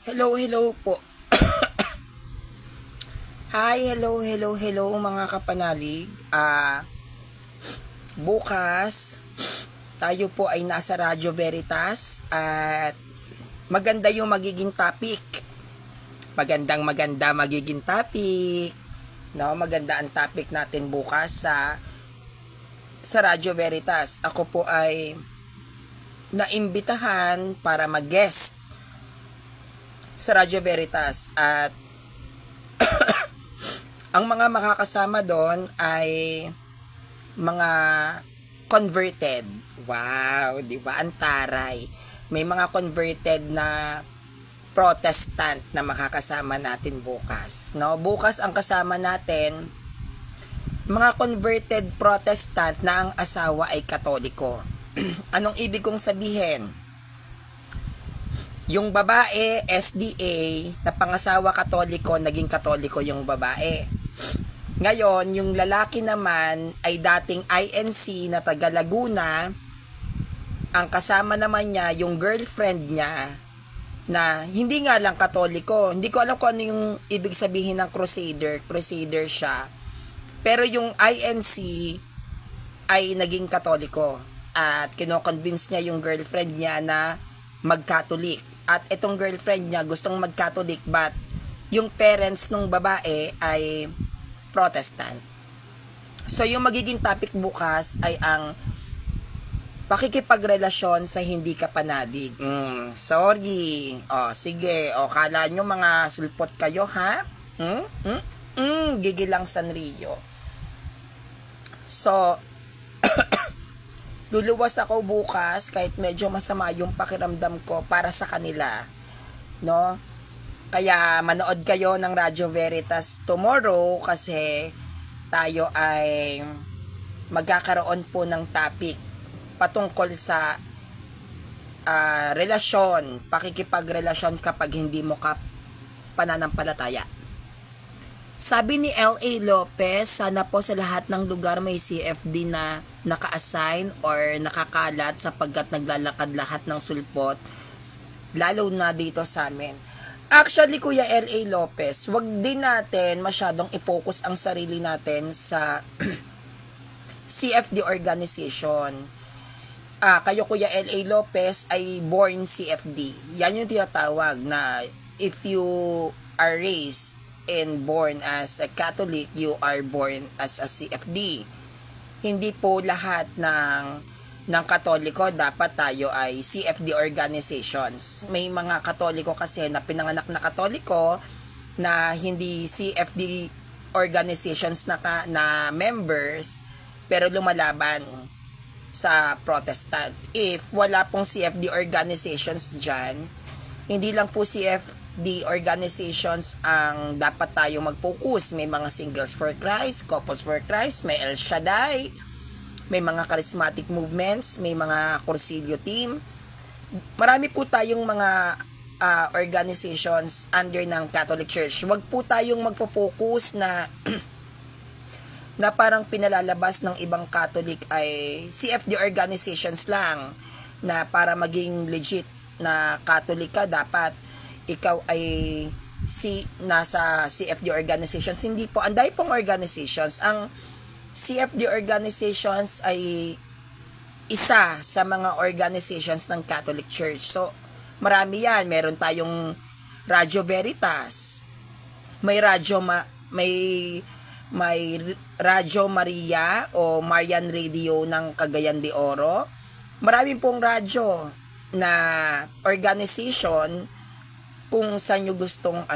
Hello po. Hi, hello mga kapanalig. Bukas tayo po ay nasa Radyo Veritas at maganda yung magiging topic. Maganda magiging topic. No, maganda ang topic natin bukas sa Radyo Veritas. Ako po ay naimbitahan para mag-guest sa Radyo Veritas at ang mga makakasama doon ay mga converted. Wow, di ba? Ang taray. May mga converted na Protestant na makakasama natin bukas. No, bukas ang kasama natin mga converted Protestant na ang asawa ay Katoliko. Anong ibig kong sabihin? Yung babae, SDA, na pangasawa Katoliko, naging Katoliko yung babae. Ngayon, yung lalaki naman ay dating INC na taga Laguna. Ang kasama naman niya, yung girlfriend niya, na hindi nga lang Katoliko. Hindi ko alam kung ano yung ibig sabihin ng Crusader. Crusader siya. Pero yung INC ay naging Katoliko. At kinoconvince niya yung girlfriend niya na mag-Catholic. At itong girlfriend niya gustong mag-Catholic but yung parents ng babae ay Protestant. So yung magiging topic bukas ay ang pakikipagrelasyon sa hindi kapanadig. Sorry. Sige. Kala nyo mga sulpot kayo, ha? Gigi lang Sanrio. So, luluwas ako bukas kahit medyo masama yung pakiramdam ko para sa kanila, no? Kaya manood kayo ng Radyo Veritas tomorrow kasi tayo ay magkakaroon po ng topic patungkol sa relasyon, pakikipagrelasyon kapag hindi mo ka pananampalataya. Sabi ni L.A. Lopez, sana po sa lahat ng lugar may CFD na naka-assign or nakakalat sapagkat naglalakad lahat ng sulpot, lalo na dito sa amin. Actually, Kuya L.A. Lopez, wag din natin masyadong i-focus ang sarili natin sa CFD organization. Kayo, Kuya L.A. Lopez, ay born CFD. Yan yung tinatawag na if you are raised and born as a Catholic, you are born as a CFD. Hindi po lahat ng Katoliko dapat tayo ay CFD organizations. May mga Katoliko kasi na pinanganak na Katoliko na hindi CFD organizations na members pero lumalaban sa Protestant. If wala pong CFD organizations dyan, hindi lang po CFD organizations ang dapat tayo mag-focus. May mga Singles for Christ, Couples for Christ, may El Shaddai, may mga charismatic movements, may mga Cursilio team. Marami po tayong mga organizations under ng Catholic Church. Huwag po tayong magfo-focus na na parang pinalalabas ng ibang Catholic ay CFD organizations lang, na para maging legit na Catholic ka dapat ikaw ay nasa CFD organizations. Hindi po. Anday pong organizations. Ang CFD organizations ay isa sa mga organizations ng Catholic Church. So, marami yan. Meron tayong Radyo Veritas. May Radyo Maria o Marian Radio ng Cagayan de Oro. Marami pong radyo na organization kung saan nyo gustong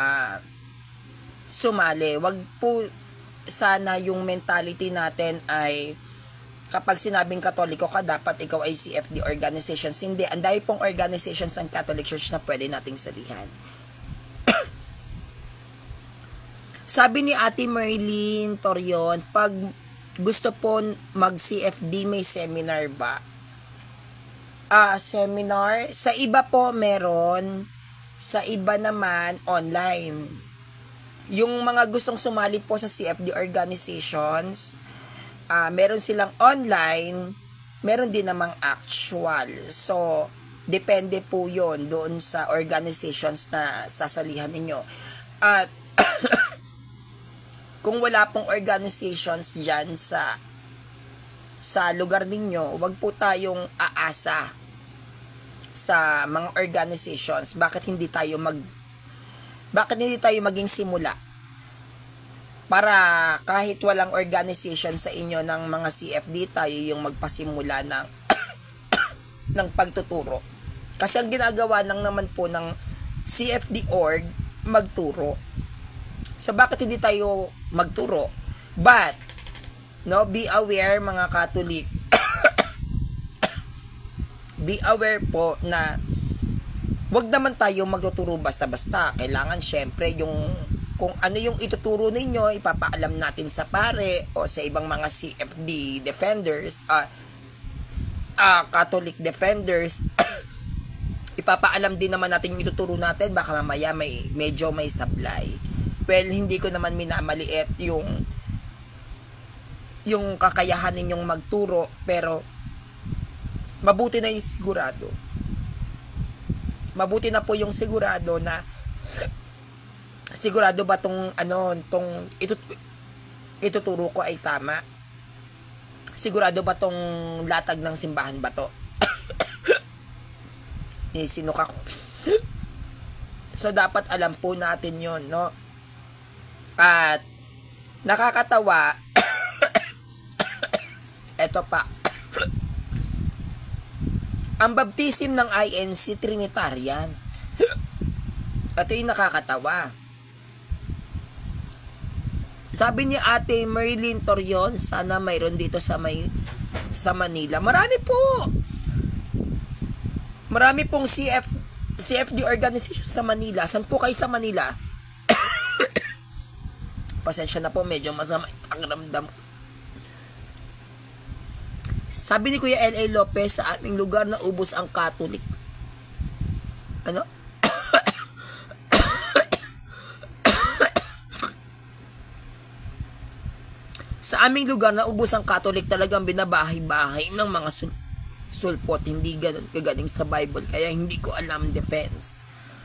sumali. Wag po sana yung mentality natin ay kapag sinabing Katoliko ka, dapat ikaw ay CFD organizations. Hindi. Anday pong organizations ng Catholic Church na pwede nating salihan. Sabi ni Ate Merlin Torion, pag gusto po mag-CFD, may seminar ba? Seminar? Sa iba po meron. Sa iba naman, online. Yung mga gustong sumali po sa CFD organizations, meron silang online, meron din namang actual. So, depende po yon doon sa organizations na sasalihan ninyo. At kung wala pong organizations dyan sa lugar ninyo, wag po tayong aasa sa mga organizations. Bakit hindi tayo maging simula? Para kahit walang organization sa inyo ng mga CFD, tayo yung magpasimula ng ng pagtuturo. Kasi ang ginagawa lang naman po ng CFD org, magturo. So bakit hindi tayo magturo? But be aware mga Catholic. Be aware po na wag naman tayo magtuturo basta-basta. Kailangan syempre kung ano yung ituturo ninyo, ipapaalam natin sa pare o sa ibang mga CFD defenders, Catholic defenders. Ipapaalam din naman natin yung ituturo natin, baka mamaya medyo may sablay. Well, hindi ko naman minamaliit yung kakayahan ninyong magturo, pero mabuti na yung sigurado. Mabuti na po yung sigurado na sigurado ba tong ituturo ko ay tama? Sigurado ba tong latag ng simbahan ba to? Sinuk ako. So dapat alam po natin 'yon, no? At nakakatawa eto pa. Ang baptism ng INC Trinitarian. Ito yung nakakatawa. Sabi ni Ate Marilyn Torion, sana mayroon dito sa Manila. Marami pong CFD organization sa Manila. Saan po kayo sa Manila? Pasensya na po, medyo masama ang ramdam. Sabi ni Kuya L.A. Lopez, sa aming lugar na ubos ang Catholic. Ano? Sa aming lugar na ubos ang Catholic, talagang binabahay-bahay ng mga sulpot. Hindi ganun kagaling sa Bible, kaya hindi ko alam defense.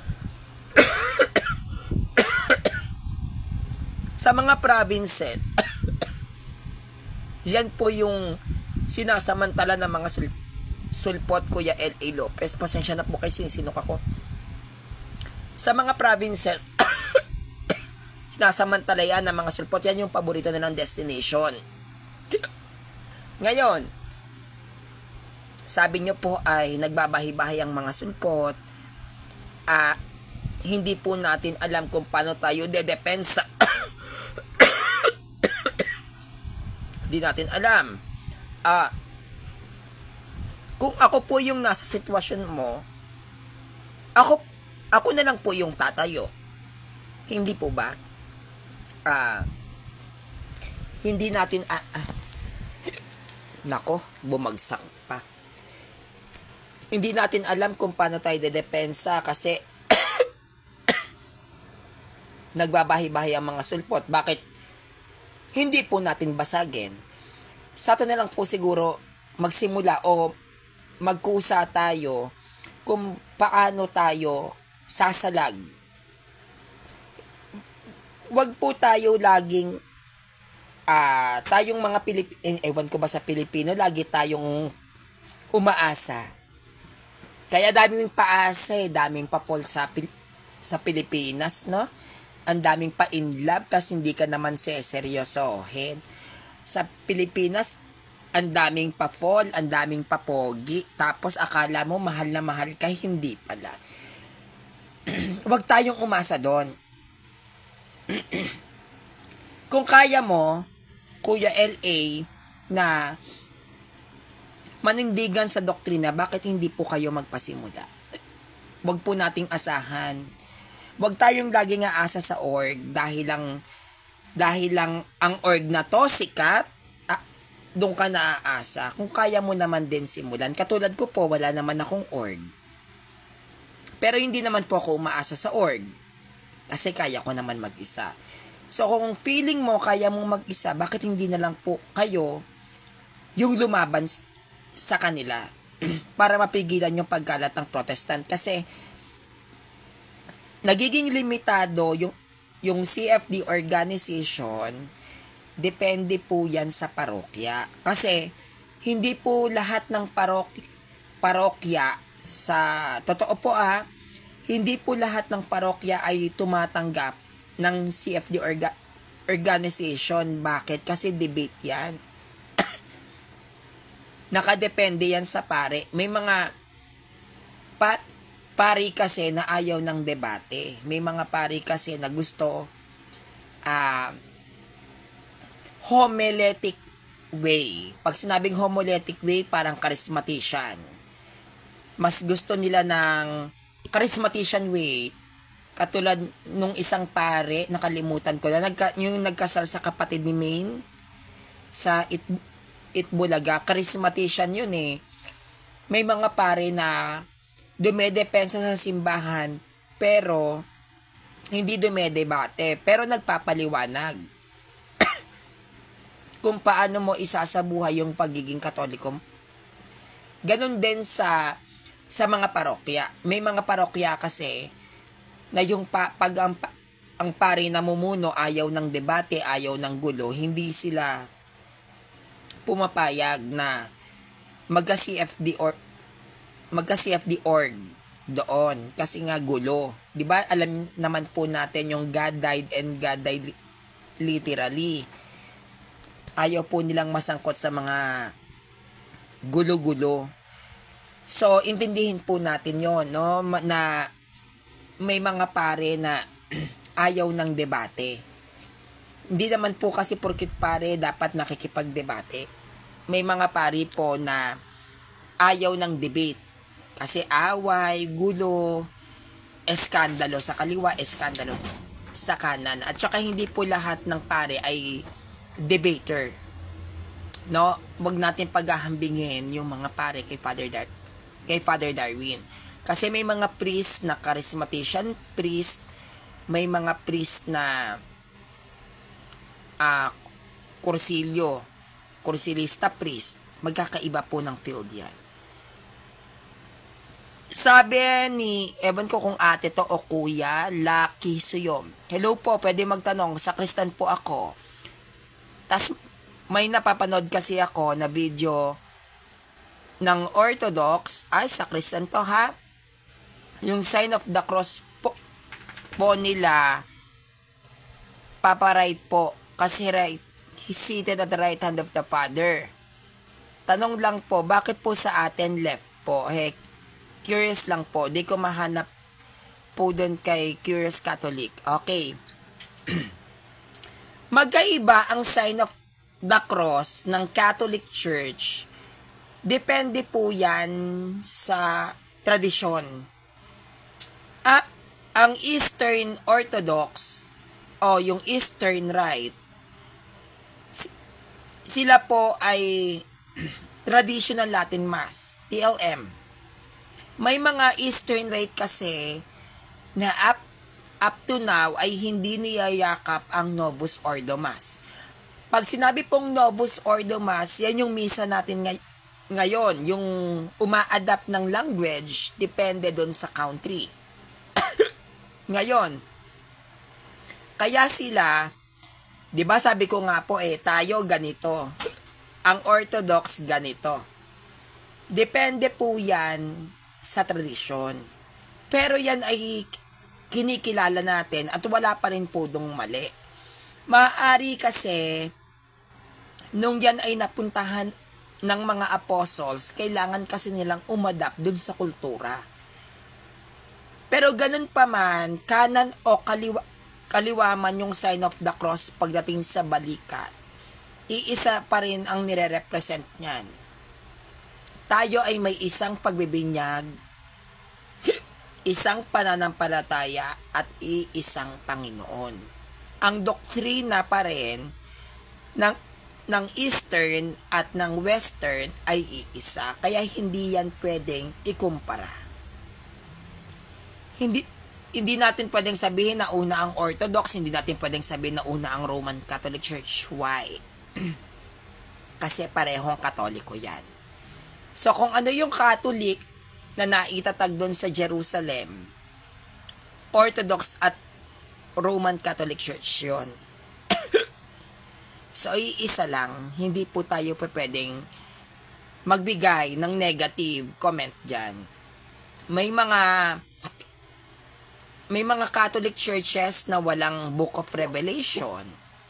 Sa mga provinces, yan po yung sinasamantala ng mga sulpot, Kuya L.A. Lopez. Pasensya na po kayo, sinsinok ako. Sa mga provinces, sinasamantala yan ng mga sulpot. Yan yung paborito nilang destination. Ngayon, sabi nyo po ay nagbabahi-bahay ang mga sulpot. Hindi po natin alam kung paano tayo dedepensa. Hindi natin alam. Kung ako po yung nasa sitwasyon mo, ako na lang po yung tatayo. Hindi po ba? Hindi natin nako, bumagsak pa. Hindi natin alam kung paano tayo dedepensa kasi nagbabahi-bahi ang mga sulpot. Bakit hindi po natin basagin? Sa ito na lang po siguro magsimula o magkusa tayo kung paano tayo sasalag. Wag po tayo laging tayong mga ewan ko ba sa Pilipino, lagi tayong umaasa. Kaya daming paasa, daming pa-fall sa Pilipinas, no? Ang daming pa in love kasi hindi ka naman seryosohin. Sa Pilipinas, ang daming pa-fall, ang daming pa-pogi, tapos akala mo mahal na mahal ka, hindi pala. Wag tayong umasa doon. Kung kaya mo, Kuya L.A., na manindigan sa doktrina, bakit hindi po kayo magpasimula? Wag po nating asahan. Wag tayong laging aasa sa org dahil lang ang org na to sikat, doon ka naaasa. Kung kaya mo naman din simulan. Katulad ko po, wala naman akong org. Pero hindi naman po ako umaasa sa org. Kasi kaya ko naman mag-isa. So kung feeling mo kaya mong mag-isa, bakit hindi na lang po kayo yung lumaban sa kanila? para mapigilan yung pagkalat ng Protestant. Kasi nagiging limitado yung CFD organization, depende po yan sa parokya. Kasi hindi po lahat ng parokya totoo po hindi po lahat ng parokya ay tumatanggap ng CFD organization. Bakit? Kasi debate yan. Nakadepende yan sa pare. May mga pari kasi na ayaw ng debate. May mga pari kasi na gusto homiletic way. Pag sinabing homiletic way, parang charismatician. Mas gusto nila ng charismatician way. Katulad nung isang pare, nakalimutan ko na, yung nagkasal sa kapatid ni Maine sa Itbulaga, charismatician yun eh. May mga pare na dumedepensa sa simbahan, pero hindi dumedebate, pero nagpapaliwanag kung paano mo isasabuhay yung pagiging Katoliko. Ganon din sa mga parokya. May mga parokya kasi na yung pag ang pare na mumuno ayaw ng debate, ayaw ng gulo, hindi sila pumapayag na magka-CFD org doon kasi nga gulo. 'Di ba? Alam naman po natin yung God died and God died literally. Ayaw po nilang masangkot sa mga gulo-gulo. So, intindihin po natin 'yon, no? Na may mga pare na ayaw ng debate. Hindi naman po kasi porkit pare dapat nakikipagdebate. May mga pare po na ayaw ng debate. Kasi away, gulo, eskandalo sa kaliwa, eskandalo sa kanan. At saka hindi po lahat ng pare ay debater. No? Huwag natin paghahambingin yung mga pare kay Father Darwin. Kasi may mga priest na charismatician priest, may mga priest na kursilista priest. Magkakaiba po ng field yan. Sabi ni, ewan ko kung ate to o kuya, Lucky Suyom. Hello po, pwede magtanong, sakristan po ako. Tas may napapanood kasi ako na video ng Orthodox, ay sakristan to ha. Yung sign of the cross po nila, paparite po, kasi right, he's seated at the right hand of the Father. Tanong lang po, bakit po sa atin left po? Curious lang po, di ko mahanap po dun kay Curious Catholic. Okay. Magkaiba ang sign of the cross ng Catholic Church. Depende po yan sa tradisyon. Ang Eastern Orthodox o yung Eastern Rite, sila po ay Traditional Latin Mass, TLM. May mga Eastern Rite kasi na up to now ay hindi niyayakap ang Novus Ordo Mass. Pag sinabi pong Novus Ordo Mass, yan yung misa natin ngayon, yung uma-adapt ng language, depende doon sa country. Ngayon, kaya sila, di ba sabi ko nga po tayo ganito, ang Orthodox ganito. Depende po yan sa tradisyon. Pero yan ay kinikilala natin at wala pa rin po dong mali. Maaari kasi, nung yan ay napuntahan ng mga apostles, kailangan kasi nilang umadapt dun sa kultura. Pero ganun pa man, kanan o kaliwa man yung sign of the cross pagdating sa balikat, iisa pa rin ang nire-represent niyan. Tayo ay may isang pagbibinyag, isang pananampalataya at iisang Panginoon. Ang doktrina pa rin ng Eastern at ng Western ay iisa, kaya hindi yan pwedeng ikumpara. Hindi natin pwedeng sabihin na una ang Orthodox, hindi natin pwedeng sabihin na una ang Roman Catholic Church. Why? Kasi parehong Katoliko yan. So, kung ano yung Catholic na naitatag doon sa Jerusalem, Orthodox at Roman Catholic Church yun. So, iisa lang, hindi po tayo pwedeng magbigay ng negative comment dyan. May mga Catholic churches na walang Book of Revelation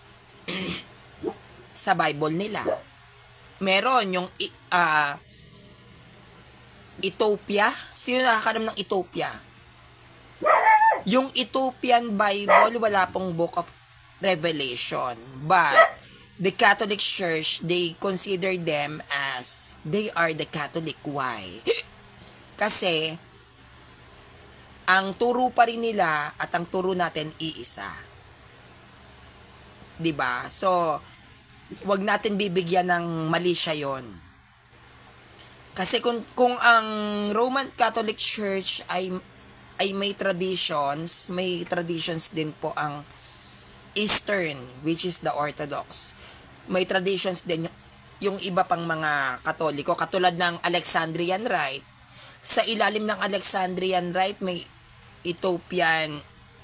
sa Bible nila. Meron yung Ethiopia. Sino nakakalam ng Ethiopia? Yung Ethiopian Bible, wala pong Book of Revelation. But the Catholic Church, they consider them as they are the Catholic. Why? Kasi ang turo pa rin nila at ang turo natin iisa. 'Di ba? So, wag natin bibigyan ng mali siya 'yon. Kasi kung ang Roman Catholic Church ay may traditions din po ang Eastern, which is the Orthodox. May traditions din yung iba pang mga Katoliko, katulad ng Alexandrian Rite. Sa ilalim ng Alexandrian Rite, may Ethiopian,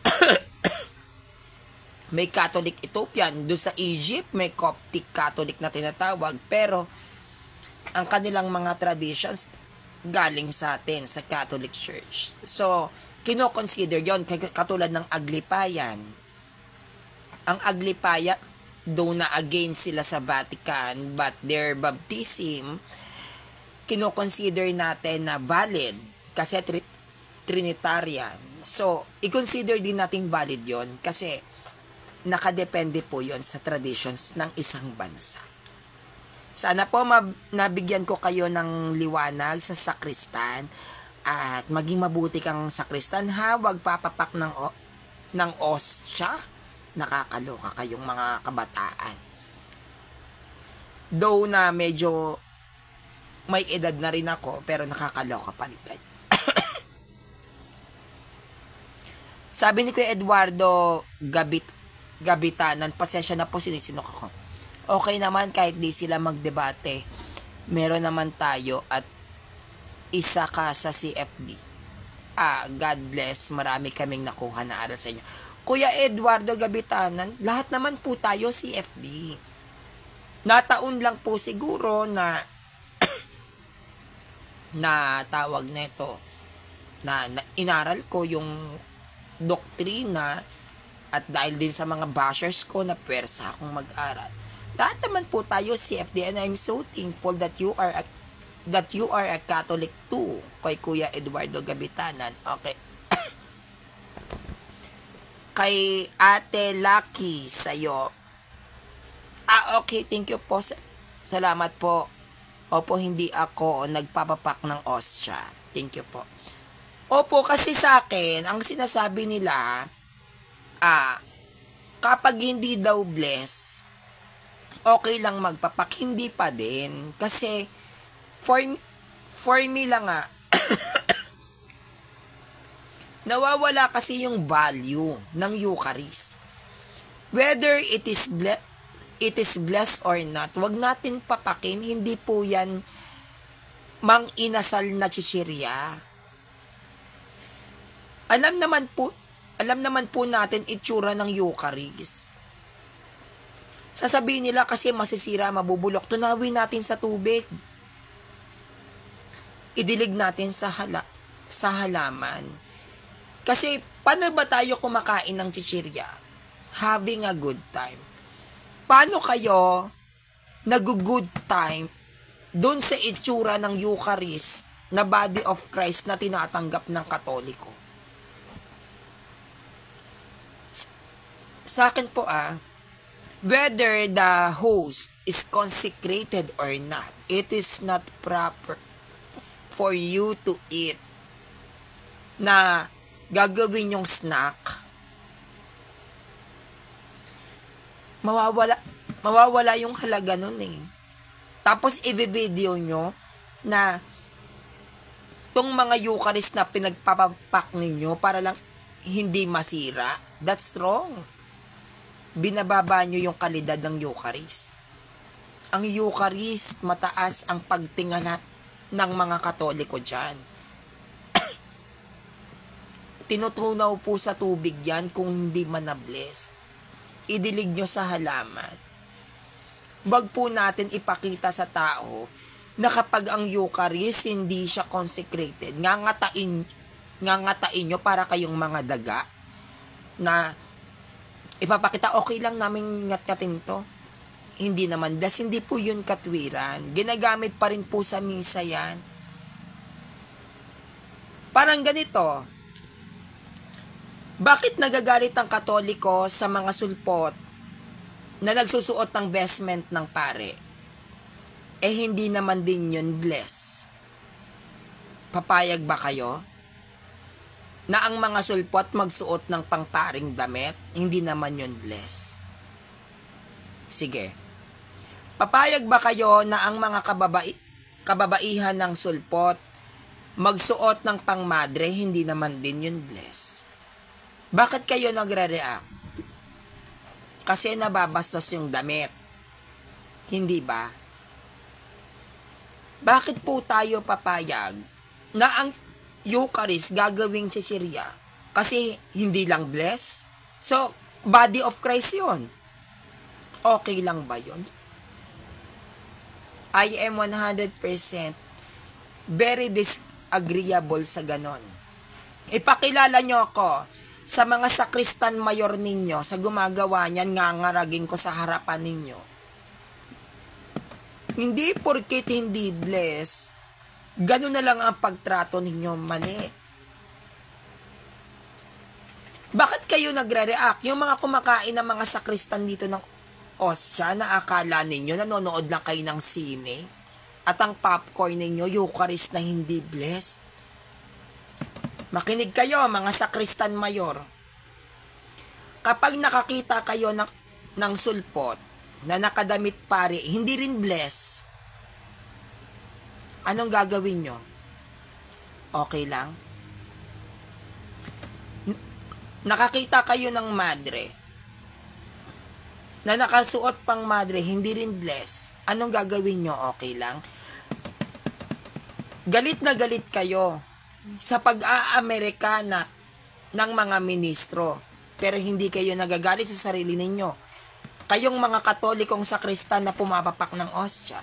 may Catholic Ethiopian. Doon sa Egypt, may Coptic Catholic na tinatawag. Pero, ang kanilang mga traditions, galing sa atin, sa Catholic Church. So, kino-consider yon katulad ng Aglipayan. Ang Aglipaya, though na against sila sa Vatican, but their baptism, kino-consider natin na valid kasi Trinitarian. So, i-consider din nating valid yon kasi nakadepende po yon sa traditions ng isang bansa. Sana po nabigyan ko kayo ng liwanag sa sakristan at maging mabuti kang sakristan ha, wag papapak ng ostya. Nakakaloka kayong mga kabataan. Though na medyo may edad na rin ako, pero nakakaloka pa rin. Sabi ni Kuya Eduardo Gabitanan, pasensya na po, sinisinok ako. Okay naman kahit di sila magdebate. Meron naman tayo at isa ka sa CFD. God bless. Marami kaming nakuha na aral sa inyo. Kuya Eduardo Gabitanan, lahat naman po tayo CFD. Nataon lang po siguro na tawag nito na inaral ko yung doktrina at dahil din sa mga bashers ko na pwersa akong mag-aral. Lahat naman po tayo CFD and I'm so thankful that you are a Catholic too, kay Kuya Eduardo Gabitanan. Okay. Kay Ate Lucky sa'yo. Okay, thank you po. Salamat po. Opo, hindi ako nagpapapak ng ostya. Thank you po. Opo, kasi sa akin, ang sinasabi nila, kapag hindi daw bless, okay lang magpapak, hindi pa din. Kasi, for me lang nawawala kasi yung value ng Eucharist. Whether it is blessed or not, wag natin papakin, hindi po yan mang-inasal na chichirya. Alam naman po natin itsura ng Eucharist. Sasabihin nila kasi masisira, mabubulok, tunawin natin sa tubig. Idilig natin sa halaman. Kasi paano ba tayo kumakain ng chichirya? Having a good time. Paano kayo nag-good time doon sa itsura ng Eucharist na body of Christ na tinatanggap ng Katoliko? Sa akin po whether the host is consecrated or not, it is not proper for you to eat na gagawin yung snack. Mawawala yung halaga nun eh. Tapos i-video nyo na tong mga Eucharist na pinagpapapak ninyo para lang hindi masira. That's wrong. Binababa nyo yung kalidad ng Eucharist. Ang Eucharist, mataas ang pagtingala ng mga Katoliko dyan. Tinutunaw po sa tubig yan kung hindi man na-bless. Idilig nyo sa halaman. Wag po natin ipakita sa tao na kapag ang Eucharist hindi siya consecrated, ngangatain nyo para kayong mga daga na ipapakita, okay lang namin ngat-ngatin to. Hindi naman, hindi po yun katwiran. Ginagamit pa rin po sa misa yan. Parang ganito, bakit nagagalit ang Katoliko sa mga sulpot na nagsusuot ng vestment ng pare? Eh, hindi naman din yun bless. Papayag ba kayo na ang mga sulpot magsuot ng pangparing damit? Hindi naman yun bless. Sige. Papayag ba kayo na ang mga kababaihan ng sulpot magsuot ng pangmadre? Hindi naman din yun bless. Bakit kayo nagre-react? Kasi nababastos yung damit. Hindi ba? Bakit po tayo papayag na ang Eucharist gagawing chichirya? Kasi hindi lang bless? So, body of Christ yun. Okay lang ba yun? I am 100% very disagreeable sa ganon. Ipakilala nyo ako sa mga sakristan mayor ninyo, sa gumagawa niyan, ngangaragin ko sa harapan ninyo. Hindi porket hindi bless, ganun na lang ang pagtrato ninyo, mali. Bakit kayo nagre-react? Yung mga kumakain ng mga sakristan dito ng ostya, na akala ninyo nanonood lang kayo ng sine, at ang popcorn ninyo, Eucharist na hindi bless. Makinig kayo, mga sakristan mayor. Kapag nakakita kayo ng sulpot na nakadamit pare, hindi rin bless, anong gagawin nyo? Okay lang? Nakakita kayo ng madre na nakasuot pang madre, hindi rin bless, anong gagawin nyo? Okay lang? Galit na galit kayo sa pag-aamerikana ng mga ministro, pero hindi kayo nagagalit sa sarili ninyo. Kayong mga Katolikong sakristan na pumapapak ng ostya.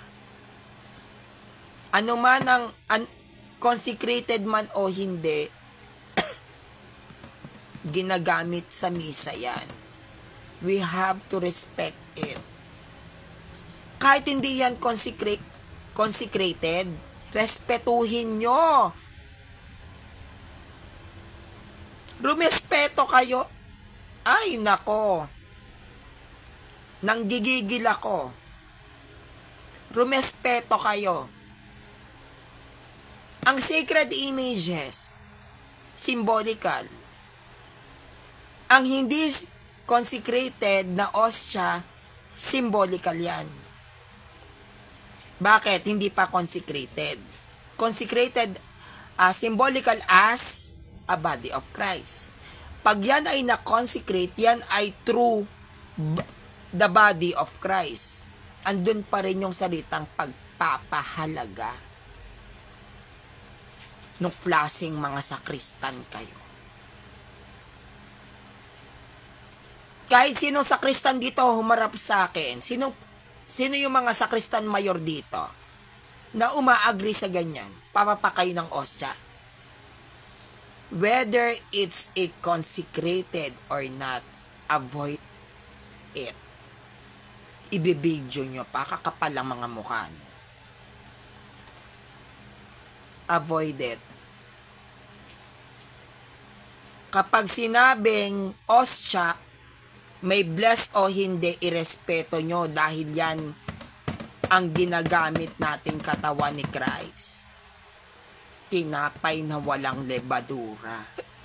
Ano man ang consecrated man o hindi, ginagamit sa misa yan. We have to respect it. Kahit hindi yan consecrated, respetuhin nyo. Rumespeto kayo. Ay, nako. Nanggigigil ako. Rumespeto kayo. Ang sacred images, symbolical. Ang hindi consecrated na ostya, symbolical yan. Bakit? Hindi pa consecrated. Consecrated, symbolical as a body of Christ. Pag yan ay na-consecrate, yan ay true the body of Christ. Andun pa rin yung salitang pagpapahalaga. Nung klaseng mga sakristan kayo. Kahit sinong sakristan dito humarap sa akin, sino yung mga sakristan mayor dito na umaagri sa ganyan, papapakayo ng ostya? Whether it's a consecrated or not, avoid it. Ibibidyo nyo pa, kakapal ang mga mukha. Avoid it. Kapag sinabing ostya, may bless o hindi, irespeto nyo dahil yan ang ginagamit nating katawan ni Christ. Tinapay na walang lebadura.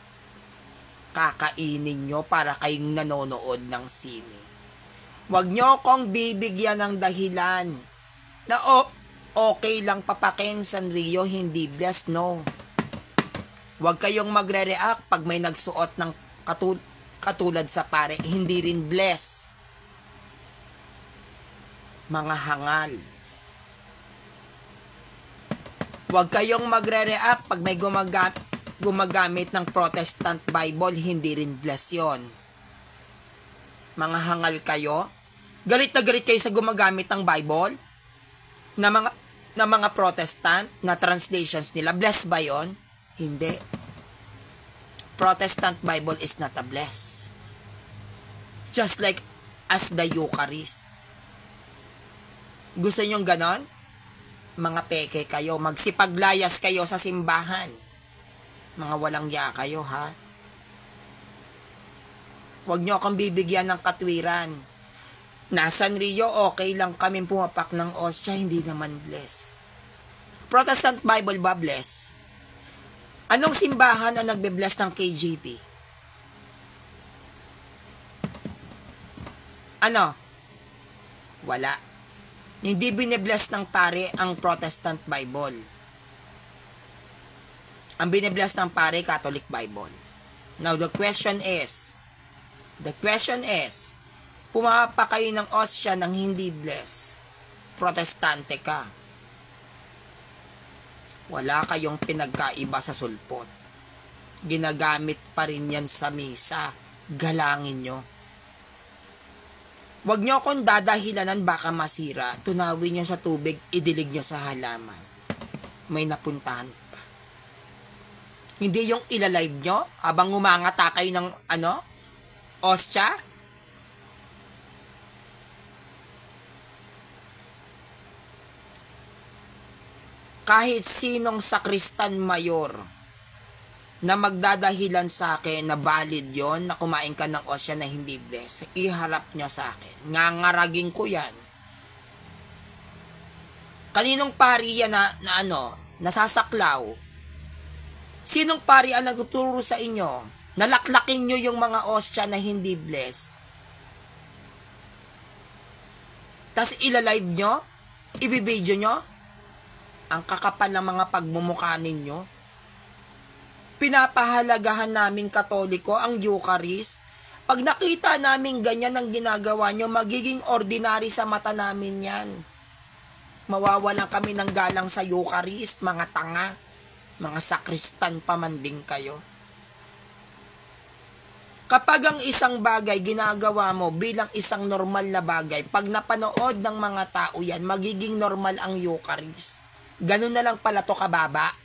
Kakainin nyo para kayong nanonood ng sine. Huwag nyo kong bibigyan ng dahilan na okay lang papakin Sanrio, hindi bless, no. Huwag kayong magre-react pag may nagsuot ng katulad sa pare, hindi rin bless. Mga hangal. Huwag kayong magre-react pag may gumagamit ng Protestant Bible, hindi rin bless yun. Mga hangal kayo? Galit na galit kayo sa gumagamit ng Bible? Na mga Protestant, na translations nila, bless ba yun? Hindi. Protestant Bible is not a bless. Just like as the Eucharist. Gusto nyong ganon? Mga peke kayo, magsipaglayas kayo sa simbahan. Mga walang ya kayo, ha? Huwag nyo akong bibigyan ng katwiran. Nasan Rio, okay lang kami pumapak ng osya, hindi naman bless. Protestant Bible ba bless? Anong simbahan ang nagbe-bless ng KJP? Ano? Wala. Hindi bine-bless ng pare ang Protestant Bible. Ang bine-bless ng pare, Catholic Bible. Now, the question is, pumapa kayo ng osya ng hindi bless. Protestante ka. Wala kayong pinagkaiba sa sulpot. Ginagamit pa rin yan sa misa. Galangin nyo. Huwag nyo akong dadahilanan baka masira. Tunawin nyo sa tubig, idilig nyo sa halaman. May napuntahan pa. Hindi yung ilalive nyo habang umangata kayo ng ostya. Kahit sinong sakristan mayor na magdadahilan sa akin na valid yon na kumain ka ng osya na hindi bless, iharap nyo sa akin. Ngangaragin ko yan. Kaninong pari yan na nasasaklaw? Sinong pari ang nagtuturo sa inyo? Nalaklakin nyo yung mga osya na hindi bless. Tapos ilalive nyo? Ibibidyo nyo? Ang kakapal ng mga pagmumukha ninyo. Pinapahalagahan namin Katoliko ang Eucharist. Pag nakita namin ganyan ang ginagawa nyo, magiging ordinary sa mata namin yan. Mawawalan kami ng galang sa Eucharist, mga tanga. Mga sakristan pa man din kayo. Kapag ang isang bagay ginagawa mo bilang isang normal na bagay, pag napanood ng mga tao yan, magiging normal ang Eucharist. Ganun na lang pala to kababa.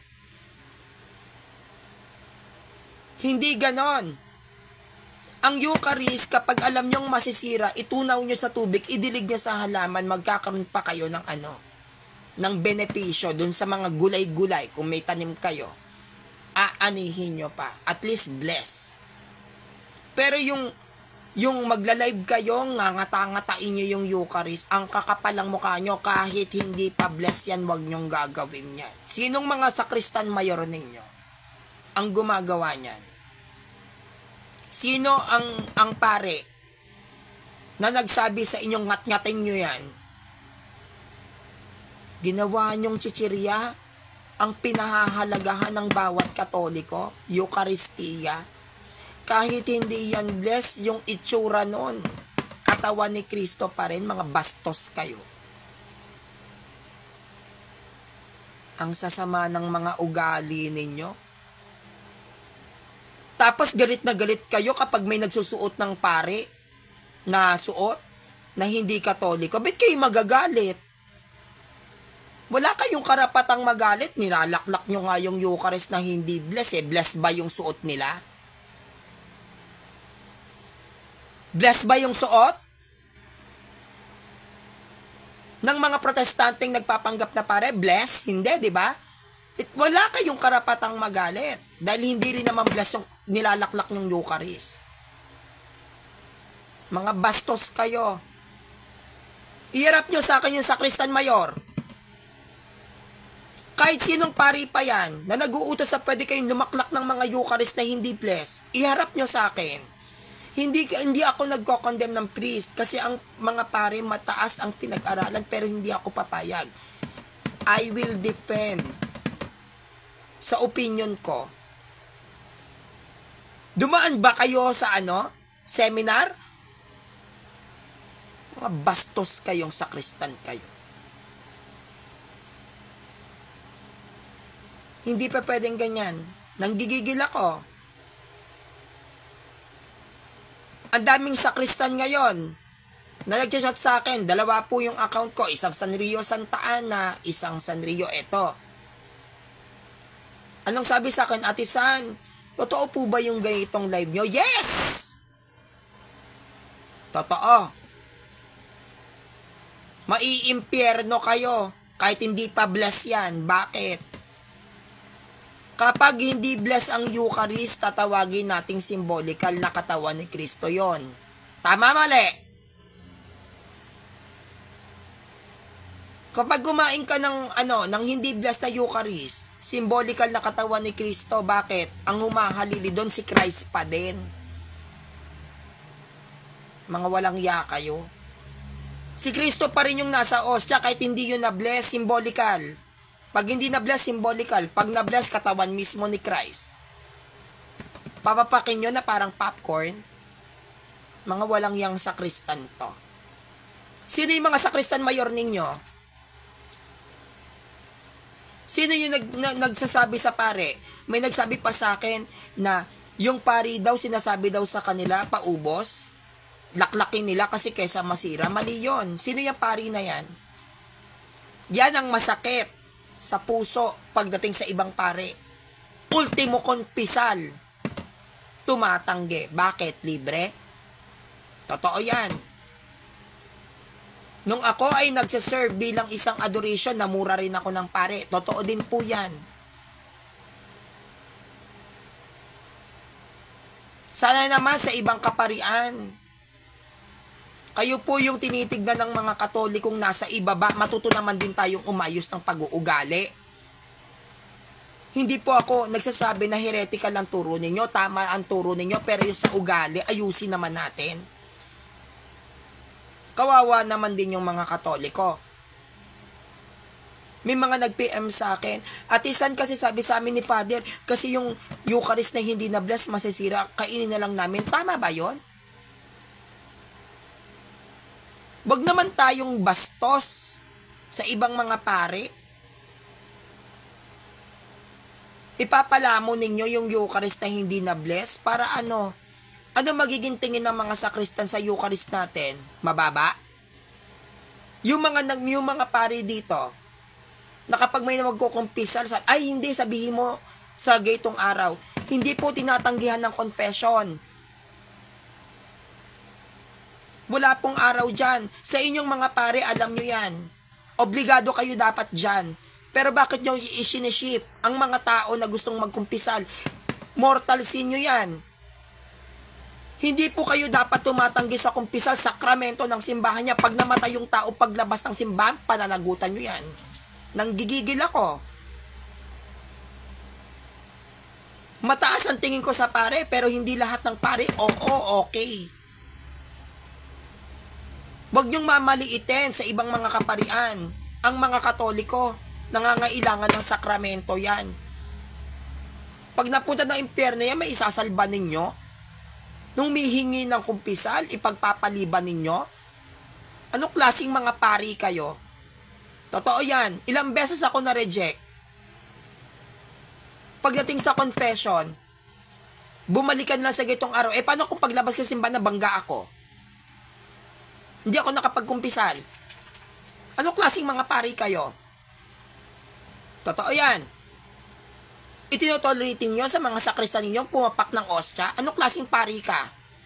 Hindi ganon. Ang Eucharist, kapag alam nyong masisira, itunaw nyo sa tubig, idilig nyo sa halaman, magkakaroon pa kayo ng ng benepisyo dun sa mga gulay-gulay. Kung may tanim kayo, aanihin nyo pa. At least bless. Pero yung magla-live kayo, ngangata-ngatain nyo yung Eucharist, ang kakapalang mukha nyo, kahit hindi pa bless yan, wag nyong gagawin yan. Sinong mga sakristan mayor ninyo ang gumagawa niyan? Sino ang pare na nagsabi sa inyong ngat-ngatin nyo yan? Ginawa nyong chichirya ang pinahahalagahan ng bawat Katoliko, Eucharistia. Kahit hindi yan bless, yung itsura nun, katawan ni Kristo pa rin, mga bastos kayo. Ang sasama ng mga ugali ninyo. Tapos galit na galit kayo kapag may nagsusuot ng pare na suot na hindi Katoliko. Ba't kayo magagalit? Wala kayong karapatang magalit. Nilalaklak nyo nga yung Eucharist na hindi bless. Bless ba yung suot nila? Bless ba yung suot ng mga protestanteng nagpapanggap na pare? Bless? Hindi, di ba? Wala kayong karapatang magalit dahil hindi rin naman bless yung nilalaklak ng Eucharist. Mga bastos kayo. Iharap nyo sa akin yung sakristan mayor. Kahit sinong pari pa yan na nag-uutos sa pwede kayong lumaklak ng mga Eucharist na hindi bless, iharap nyo sa akin. Hindi ako nagko-condemn ng priest kasi ang mga pare mataas ang pinag-aralan pero hindi ako papayag. I will defend sa opinion ko. Dumaan ba kayo sa seminar? Mga bastos kayong sakristan kayo. Hindi pa pwedeng ganyan. Nanggigigil ako. Ang daming sakristan ngayon na nag-chat sa akin. 2 po yung account ko. Isang Sanrio Santa Ana, isang Sanrio eto. Anong sabi sa akin, Ate San, totoo po ba yung ganitong live nyo? Yes! Totoo. Maiimpyerno kayo kahit hindi pa bless yan. Bakit? Kapag hindi bless ang Eucharist, tatawagin nating symbolical na katawan ni Kristo yon. Tama, mali? Kapag kumain ka ng hindi bless na Eucharist, symbolical na katawan ni Kristo, bakit? Ang humahalili doon si Christ pa din. Mga walang ya kayo. Si Kristo pa rin yung nasa ostia kahit hindi yun na bless, symbolical. Pag hindi na-bless, symbolical. Pag na-bless, katawan mismo ni Christ. Papapakin nyo na parang popcorn. Mga walang yang sakristan to. Sino yung mga sakristan mayor ninyo? Sino yung nagsasabi sa pare? May nagsabi pa sa akin na yung pari daw, sinasabi daw sa kanila, paubos. Laklakin nila kasi kesa masira. Mali yun. Sino yung pari na yan? Yan ang masakit sa puso pagdating sa ibang pare. Ultimo konpisal. Tumatanggi. Bakit? Libre? Totoo yan. Nung ako ay nagsiserve bilang isang adoration, namura rin ako ng pare. Totoo din po yan. Sana naman sa ibang kaparian, kayo po yung tinitignan ng mga Katolikong nasa ibaba, matuto naman din tayong umayos ng pag-uugali. Hindi po ako nagsasabi na heretical ang turo ninyo, tama ang turo ninyo, pero yung sa ugali, ayusin naman natin. Kawawa naman din yung mga Katoliko. May mga nag-PM sa akin, Ate San, kasi sabi sa amin ni Father, kasi yung Eucharist na hindi na-bless, masisira, kainin na lang namin. Tama ba yon? Wag naman tayong bastos sa ibang mga pare. Ipapalamo ninyo yung Eucharist na hindi na-bless para ano? Ano magiging tingin ng mga sakristan sa Eucharist natin? Mababa? Yung mga pare dito, na kapag may magkukumpisal, ay hindi, sabihin mo sa gatong araw, hindi po tinatanggihan ng confession. Wala pong araw dyan. Sa inyong mga pare, alam nyo yan. Obligado kayo dapat dyan. Pero bakit nyo isinishift ang mga tao na gustong magkumpisal? Mortal sin nyo yan. Hindi po kayo dapat tumatanggi sa kumpisal, sakramento ng simbahan niya. Pag namatay yung tao paglabas ng simbahan, pananagutan nyo yan. Nanggigigil ako. Mataas ang tingin ko sa pare, pero hindi lahat ng pare, oo, okay. Huwag niyong mamaliitin sa ibang mga kaparian. Ang mga Katoliko, nangangailangan ng sakramento yan. Pag napunta ng impyerno yan, may isasalba ninyo. Nung mihingi ng kumpisal, ipagpapaliban ninyo. Anong klaseng mga pari kayo? Totoo yan. Ilang beses ako na-reject. Pagdating sa confession, bumalikan lang sa gitong araw. Paano kung paglabas ka simbahan na bangga ako? Hindi ako nakapagkumpisal. Anong klaseng mga pari kayo? Totoo yan. Itinotolerate nyo sa mga sakristan ninyo pumapak ng ostia. Anong klaseng pari ka?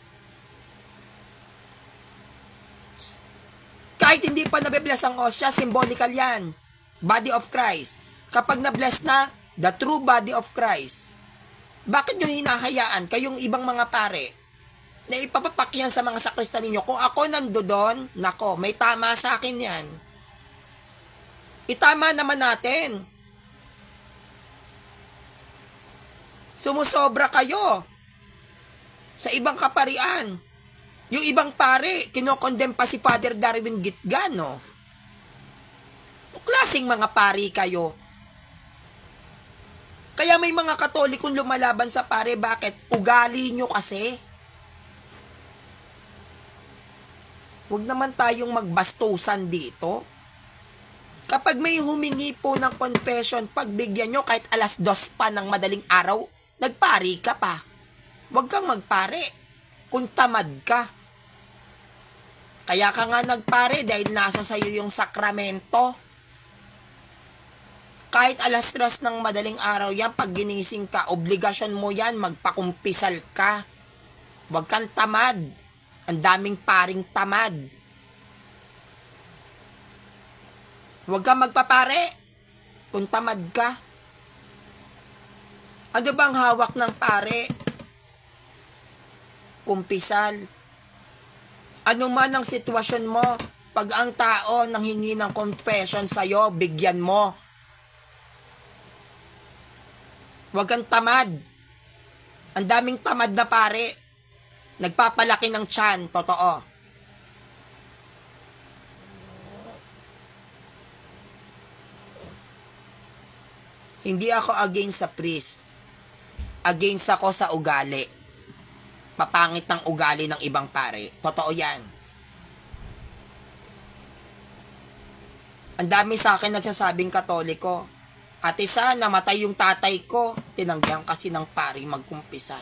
Kahit hindi pa nabe-bless ang ostia, symbolical yan. Body of Christ. Kapag na-bless na, the true body of Christ. Bakit nyo hinahayaan kayong ibang mga pare na ipapapak yan sa mga sakristan ninyo? Kung ako nandoon, nako, may tama sa akin yan. Itama naman natin. Sumusobra kayo sa ibang kaparian. Yung ibang pare, kinokondem pa si Father Darwin Gitgano. Klaseng mga pari kayo. Kaya may mga Katolikong lumalaban sa pare. Bakit? Ugali nyo kasi. Huwag naman tayong magbastusan dito. Kapag may humingi po ng confession, pagbigyan nyo kahit 2:00 pa ng madaling araw, nagpari ka pa. Huwag kang magpare kung tamad ka. Kaya ka nga nagpare dahil nasa sayo yung sakramento. Kahit 3:00 ng madaling araw yan, pag ginising ka, obligasyon mo yan, magpakumpisal ka. Huwag kang tamad. Ang daming paring tamad. Huwag kang magpapare kung tamad ka. Ano bang hawak ng pare? Kumpisal. Ano man ang sitwasyon mo, pag ang tao nanghingi ng confession sa'yo, bigyan mo. Huwag kang tamad. Ang daming tamad na pare. Nagpapalaki ng tiyan, totoo. Hindi ako against sa priest. Against ako sa ugali. Papangit ng ugali ng ibang pare. Totoo yan. Ang dami sa akin nagsasabing Katoliko. Ate San, namatay yung tatay ko. Tinanggihan kasi ng pari magkumpisal.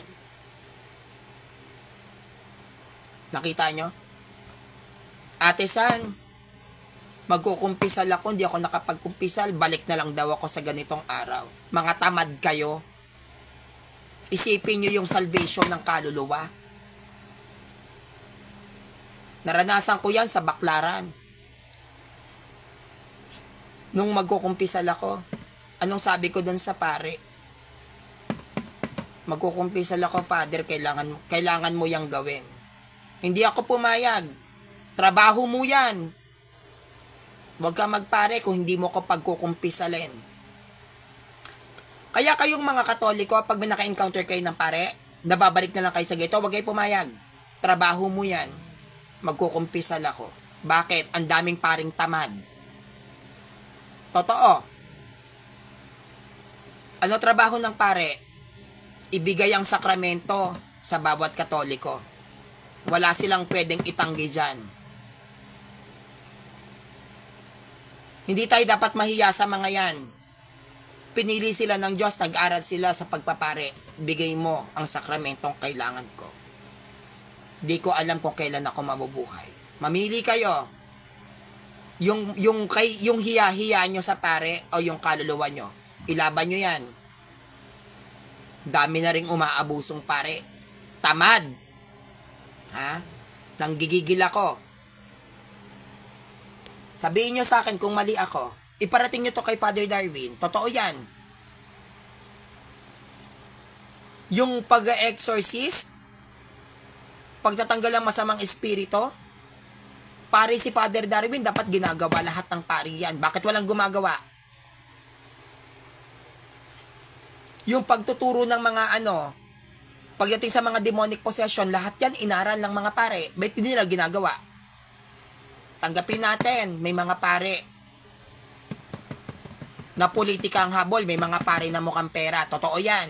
Nakita nyo? Ate San, magkukumpisal ako, hindi ako nakapagkumpisal, balik na lang daw ako sa ganitong araw. Mga tamad kayo. Isipin nyo yung salvation ng kaluluwa. Naranasan ko yan sa Baklaran. Nung magkukumpisal ako, anong sabi ko dun sa pare? Magkukumpisal ako, Father, kailangan mo yang gawin. Hindi ako pumayag. Trabaho mo yan. Huwag ka magpare kung hindi mo ko pagkukumpisalin. Kaya kayong mga Katoliko, pag may naka-encounter kayo ng pare, nababalik na lang kayo sa gito, huwag kayo pumayag. Trabaho mo yan. Magkukumpisal ako. Bakit? Ang daming paring tamad. Totoo. Ano trabaho ng pare? Ibigay ang sakramento sa bawat Katoliko. Wala silang pwedeng itanggi dyan. Hindi tayo dapat mahiya sa mga yan. Pinili sila ng Diyos, nag-aral sila sa pagpapare. Bigay mo ang sakramentong kailangan ko. Di ko alam kung kailan ako mabubuhay. Mamili kayo. Yung hiya-hiya nyo sa pare o yung kaluluwa nyo. Ilaban nyo yan. Dami na ring umaabusong pare. Tamad. Ha? Nanggigigil ako. Sabihin nyo sa akin kung mali ako. Iparating nyo to kay Father Darwin. Totoo yan. Yung pag-exorcist, pagtatanggal ang masamang espiritu, pare si Father Darwin, dapat ginagawa lahat ng pari yan. Bakit walang gumagawa? Yung pagtuturo ng mga pagdating sa mga demonic possession, lahat yan inaral ng mga pare. Ba't hindi nila ginagawa? Tanggapin natin, may mga pare na politika ang habol, may mga pare na mukhang pera. Totoo yan.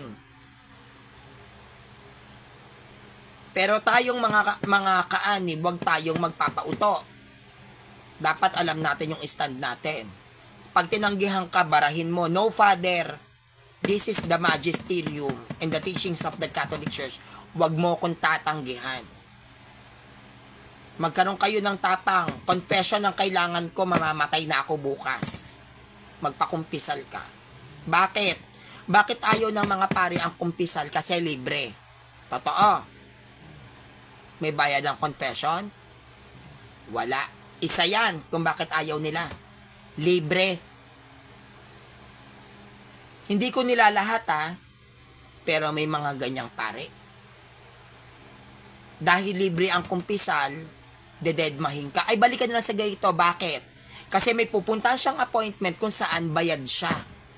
Pero tayong mga kaanib, huwag tayong magpapauto. Dapat alam natin yung stand natin. Pag tinanggihan ka, barahin mo, no, Father, this is the magisterium and the teachings of the Catholic Church. Huwag mo kong tatanggihan. Magkaroon kayo ng tapang. Confession ang kailangan ko, mamamatay na ako bukas. Magpakumpisal ka. Bakit? Bakit ayaw ng mga pari ang kumpisal? Kasi libre. Totoo. May bayad ang confession? Wala. Isa yan kung bakit ayaw nila. Libre. Hindi ko nila lahat pero may mga ganyang pare. Dahil libre ang kumpisal, dededmahin ka. Ay, balikan na lang sa ganito. Bakit? Kasi may pupunta siyang appointment kung saan bayad siya.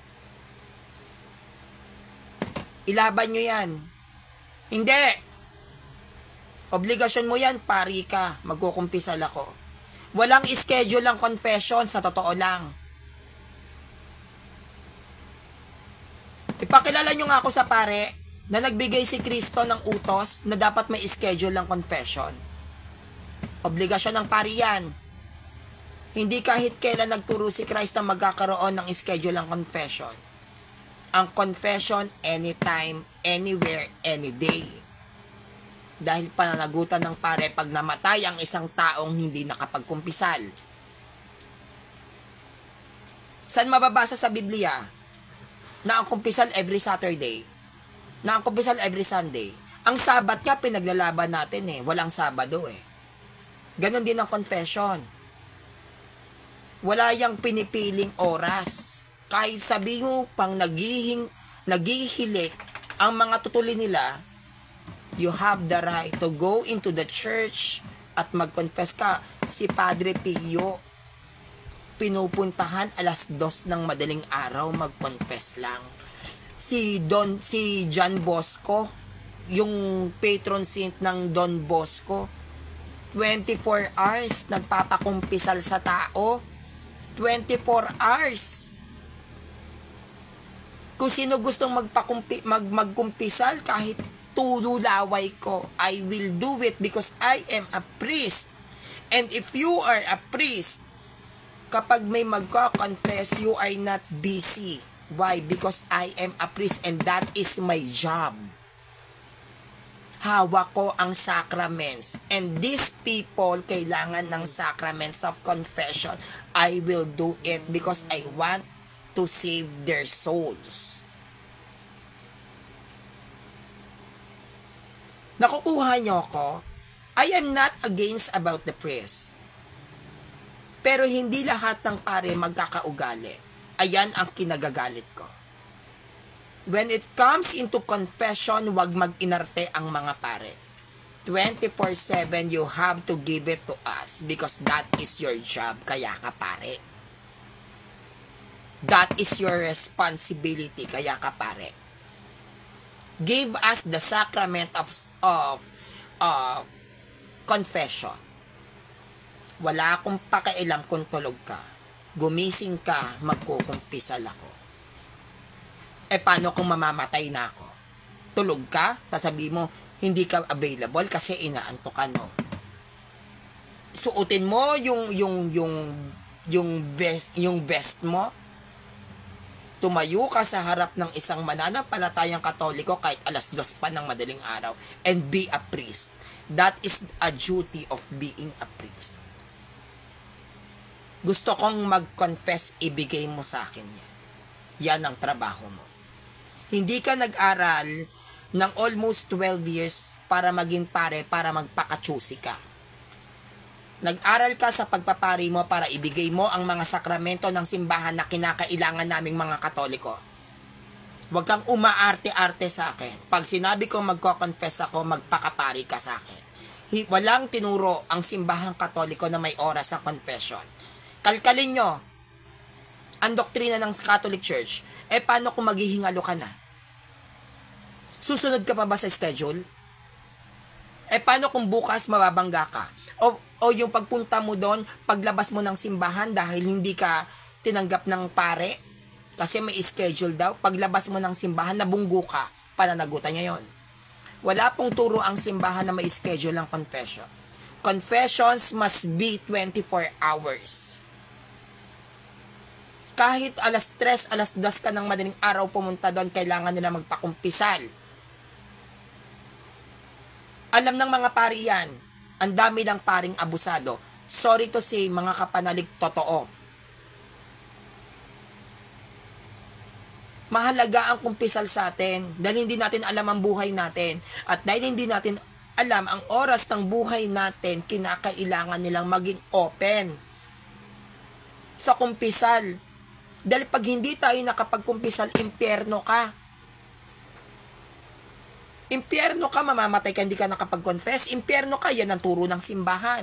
Ilaban nyo yan. Hindi. Obligasyon mo yan, pari ka. Magkukumpisal ako. Walang schedule ang confession, sa totoo lang. Ipakilala nyo nga ako sa pare na nagbigay si Kristo ng utos na dapat may schedule ng confession. Obligasyon ng pari yan. Hindi kahit kailan nagturo si Christ na magkakaroon ng schedule ang confession. Ang confession, anytime, anywhere, any day. Dahil pananagutan ng pare pag namatay ang isang taong hindi nakapagkumpisal. Saan mababasa sa Biblia na ang kumpisal every Saturday? Na ang kumpisal every Sunday? Ang Sabat nga pinaglalaban natin walang Sabado Ganon din ang confession. Wala yang pinipiling oras. Kahit sabi mo pang naghihilik ang mga tutuli nila, you have the right to go into the church at mag-confess ka. Si Padre Pio, pinupuntahan alas 2 ng madaling araw, mag-confess lang. Si John Bosco, yung patron saint ng Don Bosco, 24 hours nagpapakumpisal sa tao. 24 hours. Kung sino gustong magkumpisal kahit tululaway ko, I will do it because I am a priest. And if you are a priest, kapag may magko-confess, you are not busy. Why? Because I am a priest and that is my job. Hawak ko ang sacraments. And these people kailangan ng sacraments of confession. I will do it because I want to save their souls. Nakukuha niyo ko? I am not against about the priest. Pero hindi lahat ng pare magkakaugali. Ayan ang kinagagalit ko. When it comes into confession, wag mag-inarte ang mga pare. 24/7, you have to give it to us because that is your job, kaya ka pare. That is your responsibility, kaya ka pare. Give us the sacrament of confession. Wala akong pakialam kung tulog ka. Gumising ka, magkukumpisal ako. Paano kung mamamatay na ako? Tulog ka? Sasabi mo, hindi ka available kasi inaantok ka, no? Suotin mo yung vest mo. Tumayo ka sa harap ng isang mananampalatayang Katoliko kahit alas 2 pa ng madaling araw and be a priest. That is a duty of being a priest. Gusto kong mag-confess, ibigay mo sa akin yan. Yan ang trabaho mo. Hindi ka nag-aral ng almost 12 years para maging pare, para magpakachusi ka. Nag-aral ka sa pagpapari mo para ibigay mo ang mga sakramento ng simbahan na kinakailangan naming mga Katoliko. Huwag kang umaarte-arte sa akin. Pag sinabi ko magko-confess ako, magpakapari ka sa akin. Walang tinuro ang simbahang Katoliko na may oras sa confession. Kalkalin nyo ang doktrina ng Catholic Church. Paano kung maghihingalo ka na? Susunod ka pa ba sa schedule? Paano kung bukas mababangga ka? O yung pagpunta mo doon, paglabas mo ng simbahan dahil hindi ka tinanggap ng pare, kasi may schedule daw, paglabas mo ng simbahan, nabunggo ka, pananagutan niya yon. Wala pong turo ang simbahan na may schedule ng confession. Confessions must be 24 hours. Kahit alas 3, alas 2 ka ng madaling araw pumunta doon, kailangan nila magpakumpisal. Alam ng mga pari yan, ang dami lang paring abusado. Sorry to say, mga kapanalig, totoo. Mahalaga ang kumpisal sa atin dahil hindi natin alam ang buhay natin. At dahil hindi natin alam ang oras ng buhay natin, kinakailangan nilang maging open sa kumpisal. Dahil pag hindi tayo nakapagkumpisal, impyerno ka. Impyerno ka, mamamatay ka, hindi ka nakapag-confess. Impyerno ka, yan ang turo ng simbahan.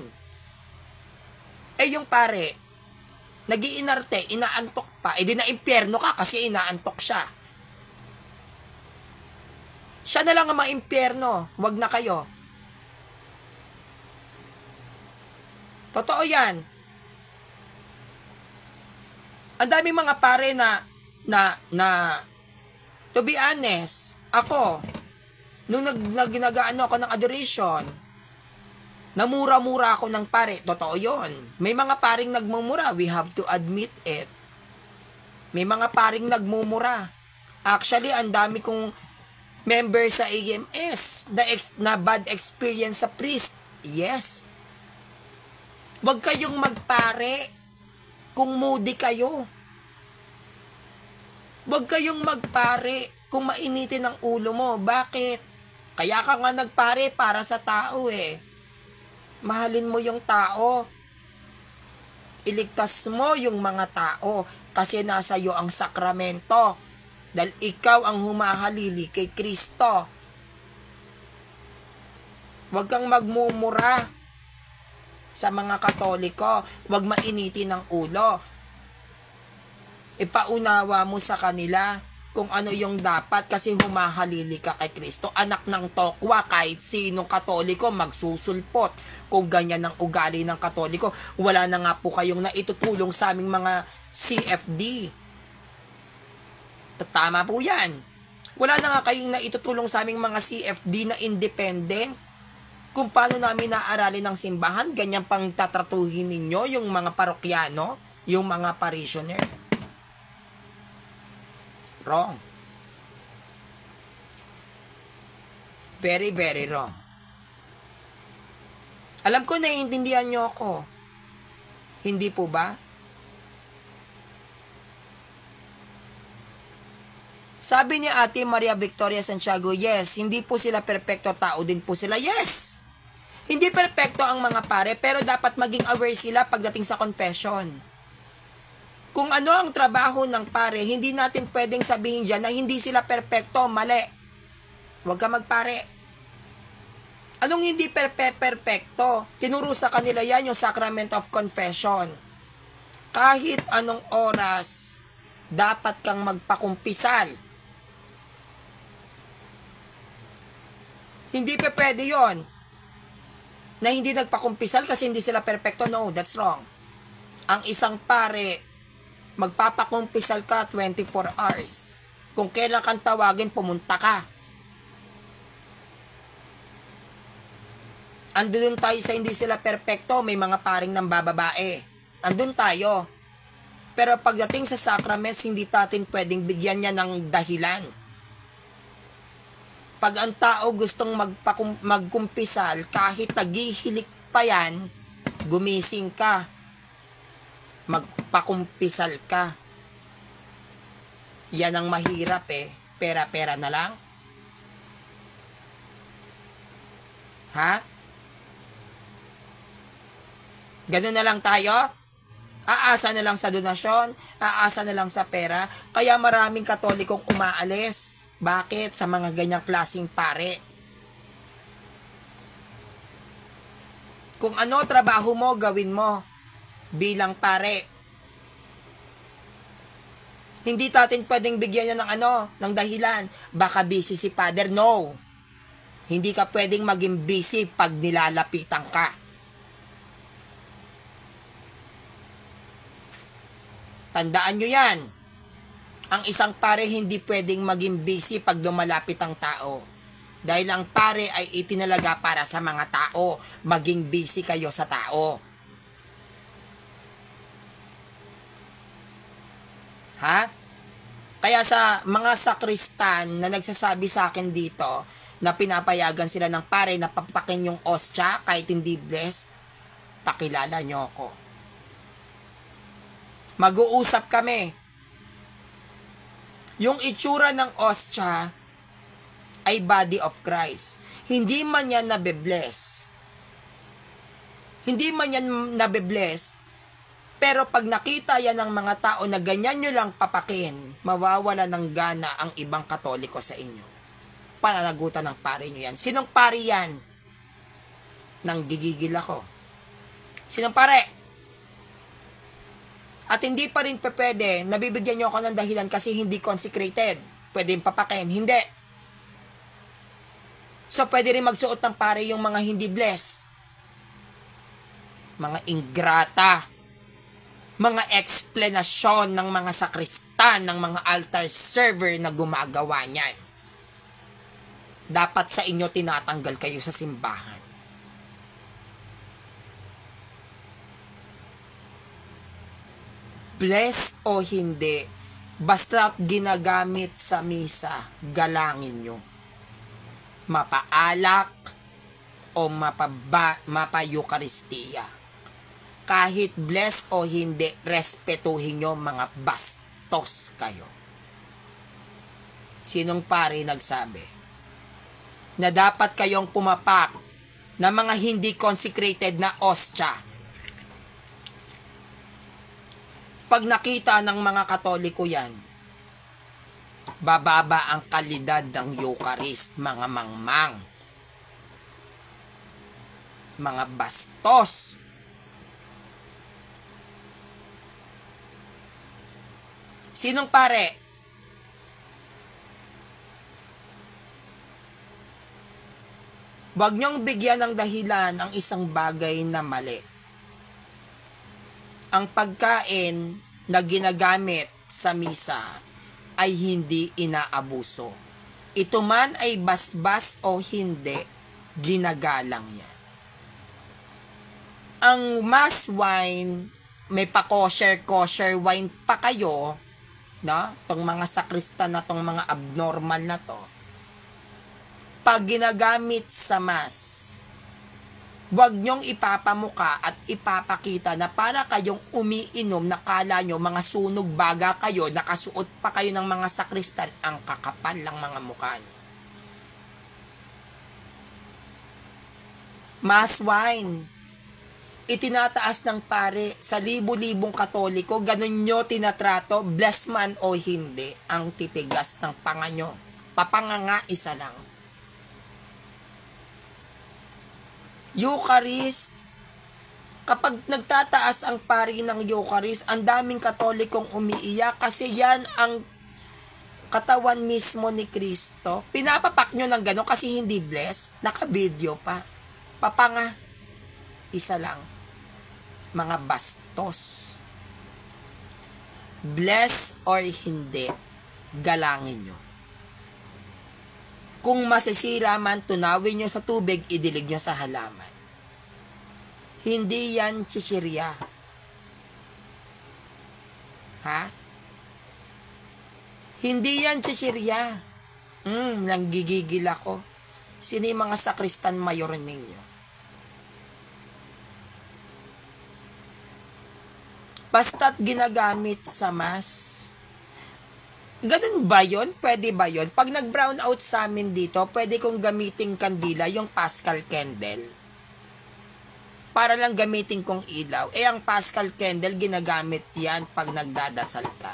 Yung pare, nag-iinarte, inaantok pa, di na impyerno ka kasi inaantok siya. Siya na lang ang ma-impyerno, wag na kayo. Totoo yan. Ang daming mga pare na to be honest, ako, nung nag-ano ako ng adoration, Namura-mura ako ng pare. Totoo yun. May mga paring nagmumura. We have to admit it. May mga paring nagmumura. Actually, ang dami kong member sa AMS na bad experience sa priest. Yes. Huwag kayong magpare kung moody kayo. Huwag kayong magpare kung mainitin ang ulo mo. Bakit? Kaya ka nga nagpare para sa tao eh. Mahalin mo yung tao. Iligtas mo yung mga tao kasi nasa iyo ang sakramento. Dahil ikaw ang humahalili kay Kristo. Huwag kang magmumura sa mga Katoliko. Huwag mainitin ang ulo. Ipaunawa mo sa kanila kung ano yung dapat kasi humahalili ka kay Kristo. Anak ng tokwa, kahit sinong Katoliko magsusulpot. Kung ganyan ang ugali ng Katoliko, wala na nga po kayong naitutulong sa aming mga CFD. Tama po yan. Wala na nga kayong naitutulong sa aming mga CFD na independent. Kung paano namin naaralin ng simbahan, ganyan pang tatratuhin ninyo yung mga parokyano, yung mga parishioner. Wrong. Very, very wrong. Alam ko naiintindihan nyo ako. Hindi po ba? Sabi ni Ate Maria Victoria Santiago, yes, hindi po sila perpekto, tao din po sila. Yes! Hindi perpekto ang mga pare, pero dapat maging aware sila pagdating sa confession. Kung ano ang trabaho ng pare, hindi natin pwedeng sabihin dyan na hindi sila perpekto, mali. Huwag ka magpare. Anong hindi perpekto? Tinuro sa kanila yan yung Sacrament of Confession. Kahit anong oras, dapat kang magpakumpisal. Hindi pa pwede yon na hindi nagpakumpisal kasi hindi sila perpekto. No, that's wrong. Ang isang pare, magpapakumpisal ka 24 hours. Kung kailan kang tawagin, pumunta ka. Andun tayo sa hindi sila perpekto, may mga paring nang bababae. Andun tayo. Pero pagdating sa sacraments, hindi natin pwedeng bigyan niya ng dahilan. Pag ang tao gustong magkumpisal, kahit nagihilik pa yan, gumising ka. Magpakumpisal ka. Yan ang mahirap eh. Pera-pera na lang. Ha? Ganun na lang tayo? Aasa na lang sa donasyon? Aasa na lang sa pera? Kaya maraming Katolikong umaalis. Bakit? Sa mga ganyang klaseng pare. Kung ano trabaho mo, gawin mo bilang pare. Hindi natin pwedeng bigyan niya ng dahilan. Baka busy si Father. No. Hindi ka pwedeng maging busy pag nilalapitan ka. Tandaan nyo yan. Ang isang pare hindi pwedeng maging busy pag lumalapit ang tao. Dahil ang pare ay itinalaga para sa mga tao. Maging busy kayo sa tao. Ha? Kaya sa mga sakristan na nagsasabi sa akin dito na pinapayagan sila ng pare na papakin yung ostya kahit hindi blessed, pakilala nyo ako. Mag-uusap kami. Yung itsura ng ostya ay body of Christ. Hindi man yan nabe-bless. Hindi man yan nabe-bless. Pero pag nakita yan ng mga tao na ganyan nyo lang papakin, mawawala ng gana ang ibang Katoliko sa inyo. Pananagutan ng pare nyo yan. Sinong pare yan? Nang gigigil ako. Sinong pare? At hindi pa rin pwede, nabibigyan nyo ako ng dahilan kasi hindi consecrated. Pwede yung papakin. Hindi. So, pwede rin magsuot ng pare yung mga hindi blessed. Mga ingrata. Mga explanasyon ng mga sakristan, ng mga altar server na gumagawa niyan. Dapat sa inyo tinatanggal kayo sa simbahan. bless o hindi, basta't ginagamit sa misa, galangin nyo. Mapaalak o mapa-Eucharistia. Kahit bless o hindi, respetuhin nyo, mga bastos kayo. Sinong pari nagsabi na dapat kayong pumapak na mga hindi consecrated na ostya? Pag nakita ng mga Katoliko yan, bababa ang kalidad ng Eucharist, mga mangmang, mga bastos. Sinong pare? Huwag niyong bigyan ng dahilan ang isang bagay na mali. Ang pagkain na ginagamit sa misa ay hindi inaabuso. Ito man ay basbas o hindi, ginagalang yan. Ang mass wine, may pa-kosher wine pa kayo, no? Tong mga sakristan na tong mga abnormal na to. Pag ginagamit sa mass, huwag nyong ipapamuka at ipapakita na para kayong umiinom na kala nyo mga sunog baga kayo, nakasuot pa kayo ng mga sakristan, ang kakapal lang mga mukha nyo. Mass wine, itinataas ng pare sa libu-libong Katoliko, ganun nyo tinatrato, bless man o hindi, ang titigas ng panga nyo. Papanganga isa lang. Eucharist, kapag nagtataas ang pari ng Eucharist, ang daming Katolikong umiiyak kasi yan ang katawan mismo ni Kristo. Pinapapak nyo ng gano'n kasi hindi bless. Naka-video pa. Papanga. Isa lang. Mga bastos. Bless or hindi, galangin nyo. Kung masisira man, tunawin nyo sa tubig, idilig nyo sa halaman. Hindi yan chichirya. Ha? Hindi yan chichirya. Nanggigigil ako. Sino yung mga sakristan mayor ninyo? Basta't ginagamit sa mass. Ganun ba yun? Pwede ba yun? Pag nag-brown out sa amin dito, pwede kong gamitin kandila, yung Paschal candle. Para lang gamitin kong ilaw. Ang Paschal candle, ginagamit yan pag nagdadasal ka.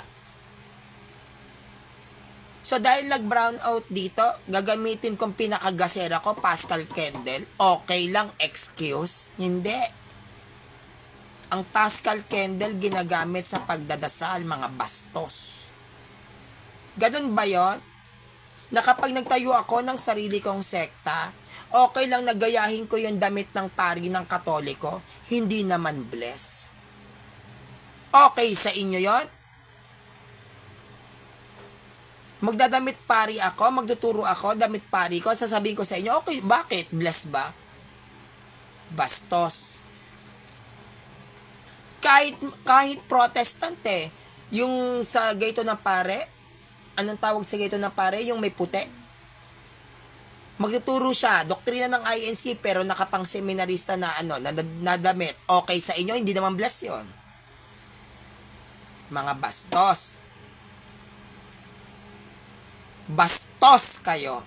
So, dahil nag-brown out dito, gagamitin kong pinakagasera ko, Paschal candle. Okay lang, excuse? Hindi. Ang Paschal candle, ginagamit sa pagdadasal, mga bastos. Ganun ba yon? Na kapag nagtayo ako ng sarili kong sekta, okay lang nagayahin ko yung damit ng pari ng Katoliko, hindi naman bless. Okay sa inyo yon? Magdadamit pari ako, magtuturo ako, damit pari ko, sasabihin ko sa inyo, okay, bakit? Bless ba? Bastos. Kahit protestante, yung sa gaito ng pare, anong tawag sa gaito ng pare? Yung may puti. Magtuturo siya, doktrina ng INC, pero nakapang seminarista na damit. Okay sa inyo, hindi naman bless yon. Mga bastos. Bastos kayo.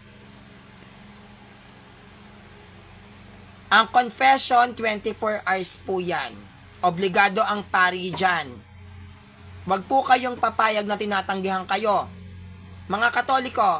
Ang confession, 24 hours po yan. Obligado ang pari dyan. Wag po kayong papayag na tinatanggihan kayo. Mga Katoliko,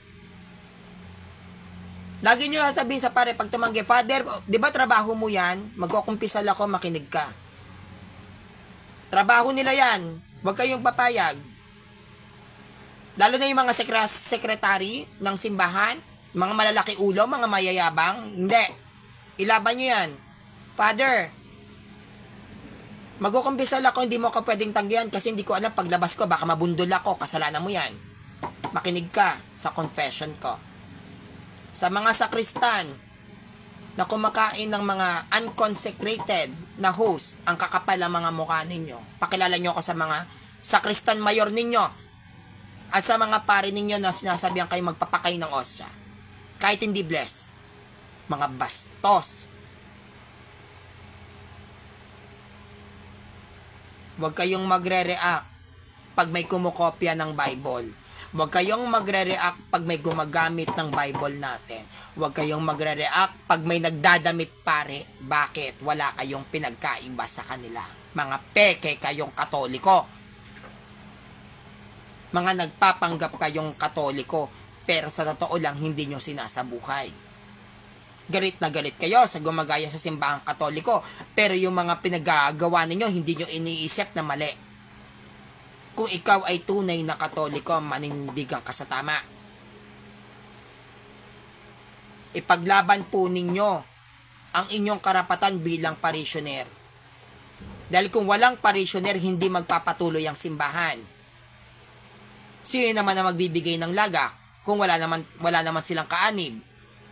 lagi nyo sabihin sa pare, pag tumanggi, Father, di ba trabaho mo yan? Magkukumpisal ako, makinig ka. Trabaho nila yan. Wag kayong papayag. Lalo na yung mga sekretary ng simbahan, mga malalaki ulo, mga mayayabang. Hindi. Ilaban nyo yan. Father, magkukumpisal ako, hindi mo ako pwedeng tanggihan kasi hindi ko alam paglabas ko, baka mabundol ako, kasalanan mo yan. Makinig ka sa confession ko. Sa mga sakristan, na kumakain ng mga unconsecrated na host, ang kakapal ang mga mukha ninyo. Pakilala nyo ako sa mga sakristan mayor ninyo at sa mga pari ninyo na sinasabihan kayo magpapakay ng osya. Kahit hindi bless. Mga bastos. Huwag kayong magre-react pag may kumukopya ng Bible. Huwag kayong magre-react pag may gumagamit ng Bible natin. Huwag kayong magre-react pag may nagdadamit pare. Bakit? Wala kayong pinagkaiba sa kanila. Mga peke kayong Katoliko. Mga nagpapanggap kayong Katoliko, pero sa totoo lang hindi nyo sinasabuhay. Galit na galit kayo sa gumagaya sa simbahang Katoliko, pero yung mga pinagagawa ninyo, hindi nyo iniisip na mali. Kung ikaw ay tunay na Katoliko, manindigan ka sa tama. Ipaglaban po ninyo ang inyong karapatan bilang parishioner. Dahil kung walang parishioner, hindi magpapatuloy ang simbahan. Sino naman na magbibigay ng laga kung wala naman silang kaanib?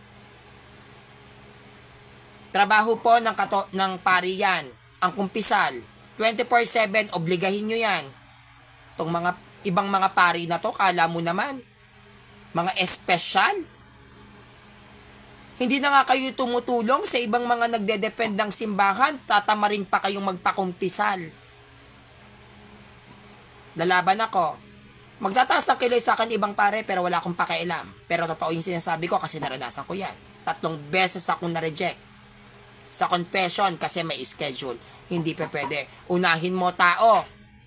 Trabaho po ng pari yan, ang kumpisal. 24/7, obligahin nyo yan. Itong mga ibang mga pari na to, kala mo naman, mga espesyal. Hindi na nga kayo tumutulong sa ibang mga nagde-defend ng simbahan, tatamarin pa kayong magpakumpisal. Lalaban ako. Magtataas ng kilay sa akin ibang pare, pero wala akong pakialam. Pero totoo yung sinasabi ko kasi naranasan ko yan. 3 beses akong na-reject. Sa confession kasi may schedule. Hindi pa pwede. Unahin mo tao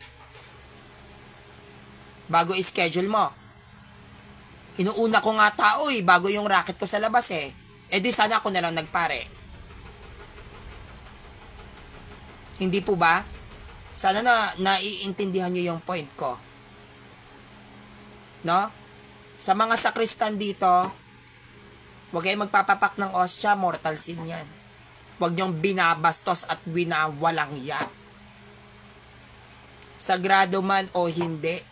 bago schedule mo. Inuuna ko nga tao bago yung racket ko sa labas eh. Eh di sana ako na lang nagpare. Hindi po ba? Sana na naiintindihan nyo yung point ko. No? Sa mga sakristan dito, huwag kayong magpapapak ng osya, mortal sin yan. Huwag niyong binabastos at winawalang ya. Sagrado man o hindi.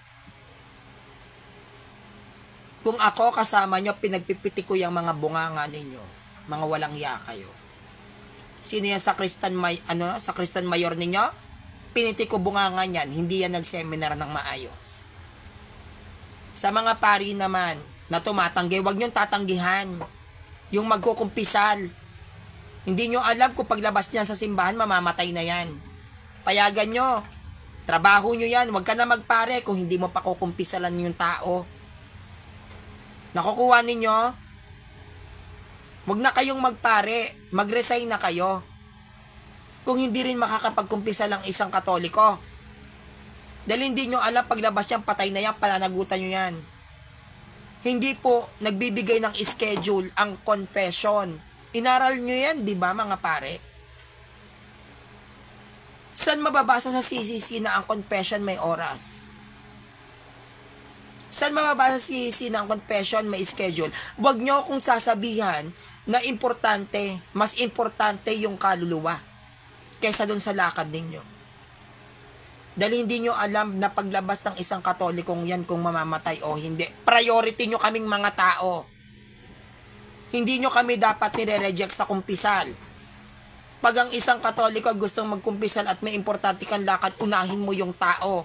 Kung ako kasama nyo, pinagpipiti ko yung mga bunganga ninyo. Mga walang ya kayo. Sino yung sakristan mayor ninyo? Piniti ko bunganga niyan. Hindi yan nag-seminar ng maayos. Sa mga pari naman na tumatanggi, huwag niyong tatanggihan. Yung magkukumpisal. Hindi nyo alam kung paglabas niya sa simbahan, mamamatay na yan. Payagan nyo. Trabaho nyo yan. Huwag ka na magpare kung hindi mo pa kukumpisalan yung tao. Nakukuha ninyo? Huwag na kayong magpare. Mag-resign na kayo. Kung hindi rin makakapagkumpisal ang isang Katoliko. Dahil hindi nyo alam paglabas yan, patay na yan, pananagutan nyo yan. Hindi po nagbibigay ng schedule ang confession. Inaral nyo yan, di ba mga pare? Saan mababasa sa CCC na ang confession may oras? Saan mababasa sa CCC na ang confession may schedule? Huwag nyo akong sasabihan na importante, mas importante yung kaluluwa kaysa dun sa lakad ninyo. Dahil hindi nyo alam na paglabas ng isang Katolikong yan kung mamamatay o hindi. Priority nyo kaming mga tao. Hindi nyo kami dapat nire-reject sa kumpisal. Pag ang isang Katoliko gustong magkumpisal at may importante kang lakad, unahin mo yung tao.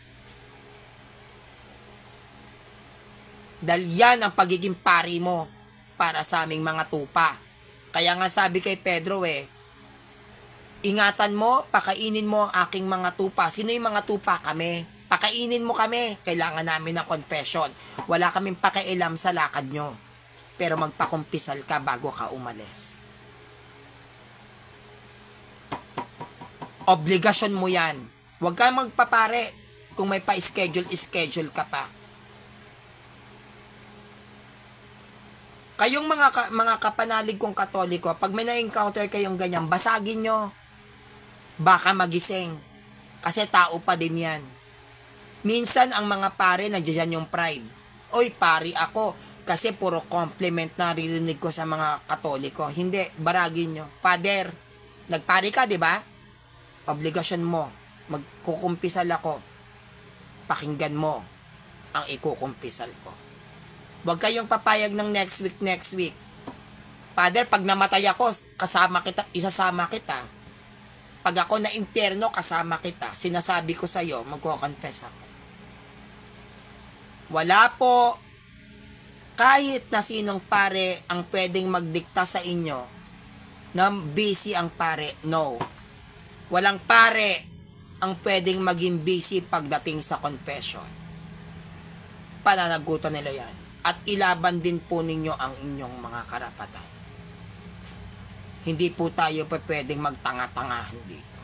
Dahil yan ang pagiging pari mo para sa aming mga tupa. Kaya nga sabi kay Pedro ingatan mo, pakainin mo ang aking mga tupa. Sino yung mga tupa? Kami. Pakainin mo kami. Kailangan namin ng confession. Wala kaming pakialam sa lakad nyo. Pero magpakumpisal ka bago ka umalis. Obligasyon mo yan. Huwag ka magpapare. Kung may pa-schedule ka pa. Kayong mga kapanalig kong Katoliko, pag may na-encounter kayong ganyan, basagin nyo. Baka magising. Kasi tao pa din yan. Minsan, ang mga pare, nandiyan yung pride. Oy, pari ako. Kasi puro compliment na ririnig ko sa mga Katoliko. Hindi, baragin nyo. Father, nagpari ka, di ba? Obligasyon mo. Magkukumpisal ako. Pakinggan mo ang ikukumpisal ko. Huwag kayong papayag ng next week. Father, pag namatay ako, isasama kita. Pag ako na impyerno, kasama kita. Sinasabi ko sa iyo, magko-confess ako. Wala po kahit na sinong pare ang pwedeng magdikta sa inyo na busy ang pare. No. Walang pare ang pwedeng maging busy pagdating sa confession. Pananagutan nila yan. At ilaban din po ninyo ang inyong mga karapatan. Hindi po tayo pa pwedeng magtanga-tangahan dito.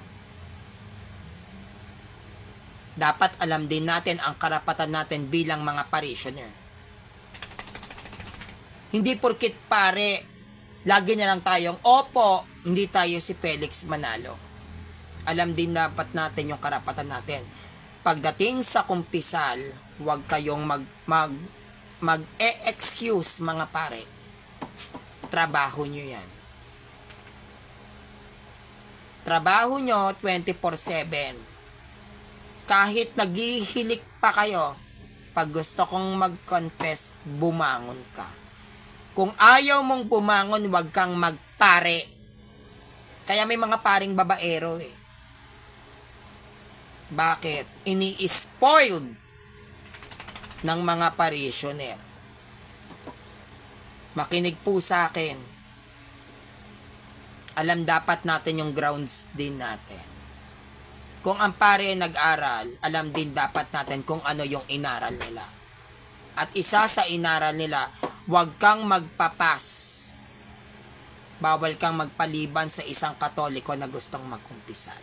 Dapat alam din natin ang karapatan natin bilang mga parishioner. Hindi porkit pare, lagi na lang tayong, opo, hindi tayo si Felix Manalo. Alam din dapat natin yung karapatan natin. Pagdating sa kumpisal, huwag kayong mag-excuse mga pare. Trabaho nyo yan. Trabaho nyo 24/7. Kahit naghihilik pa kayo, pag gusto kong mag-confess, bumangon ka. Kung ayaw mong bumangon, huwag kang magpare. Kaya may mga paring babaero eh. Bakit? Ini-spoiled ng mga parishioner. Makinig po sa akin. Alam dapat natin yung grounds din natin. Kung ang pare nag-aral, alam din dapat natin kung ano yung inaral nila. At isa sa inaral nila, huwag kang magpapas. Bawal kang magpaliban sa isang Katoliko na gustong magkumpisal.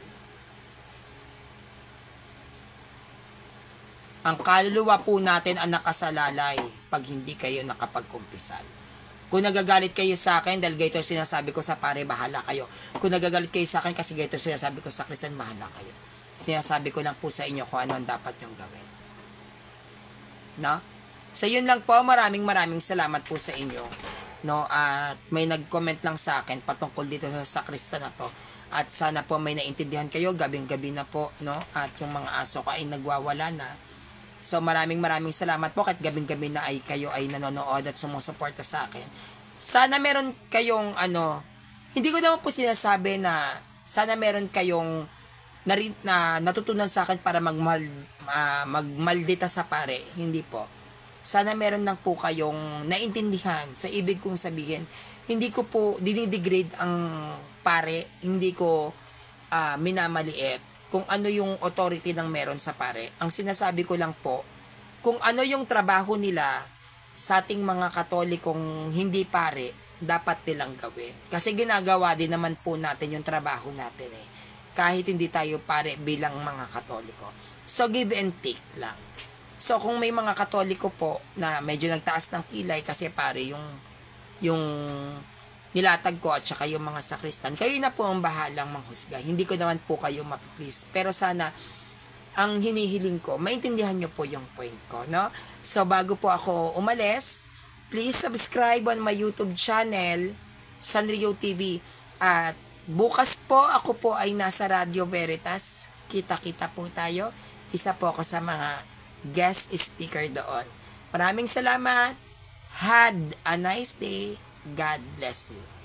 Ang kaluluwa po natin ang nakasalalay pag hindi kayo nakapagkumpisal. Kung nagagalit kayo sa akin dahil ganito sinasabi ko sa pare, bahala kayo. Kung nagagalit kayo sa akin kasi ganito sinasabi ko sa Kristiyan, bahala kayo. Sinasabi ko lang po sa inyo kung ano ang dapat nyong gawin. No? So yun lang po, maraming salamat po sa inyo. No, at may nag-comment lang sa akin patungkol dito sa sakrista na to. At sana po may naintindihan kayo, gabing-gabi na po, no? At yung mga aso ko ay nagwawala na. So maraming salamat po kahit gabing-gabi na ay kayo ay nanonood at sumusuporta sa akin. Sana meron kayong hindi ko naman po sinasabi na sana meron kayong na natutunan sa akin para magmaldita sa pare. Hindi po. Sana meron lang po kayong naintindihan sa ibig kong sabihin. Hindi ko po dinidegrade ang pare, hindi ko minamaliit kung ano yung authority ng meron sa pare. Ang sinasabi ko lang po, kung ano yung trabaho nila sa ating mga Katolikong hindi pare, dapat nilang gawin. Kasi ginagawa din naman po natin yung trabaho natin eh. Kahit hindi tayo pare bilang mga Katoliko. So, give and take lang. So, kung may mga Katoliko po na medyo nagtaas ng kilay kasi pare yung nilatag ko at saka yung mga sakristan, kayo na po ang bahalang manghusga. Hindi ko naman po kayo mapiplease. Pero sana, ang hinihiling ko, maintindihan nyo po yung point ko, no? So, bago po ako umalis, please subscribe on my YouTube channel, Sanrio TV. At bukas po, ako po ay nasa Radio Veritas. Kita-kita po tayo. Isa po ako sa mga guest speaker doon. Maraming salamat. Had a nice day. God bless you.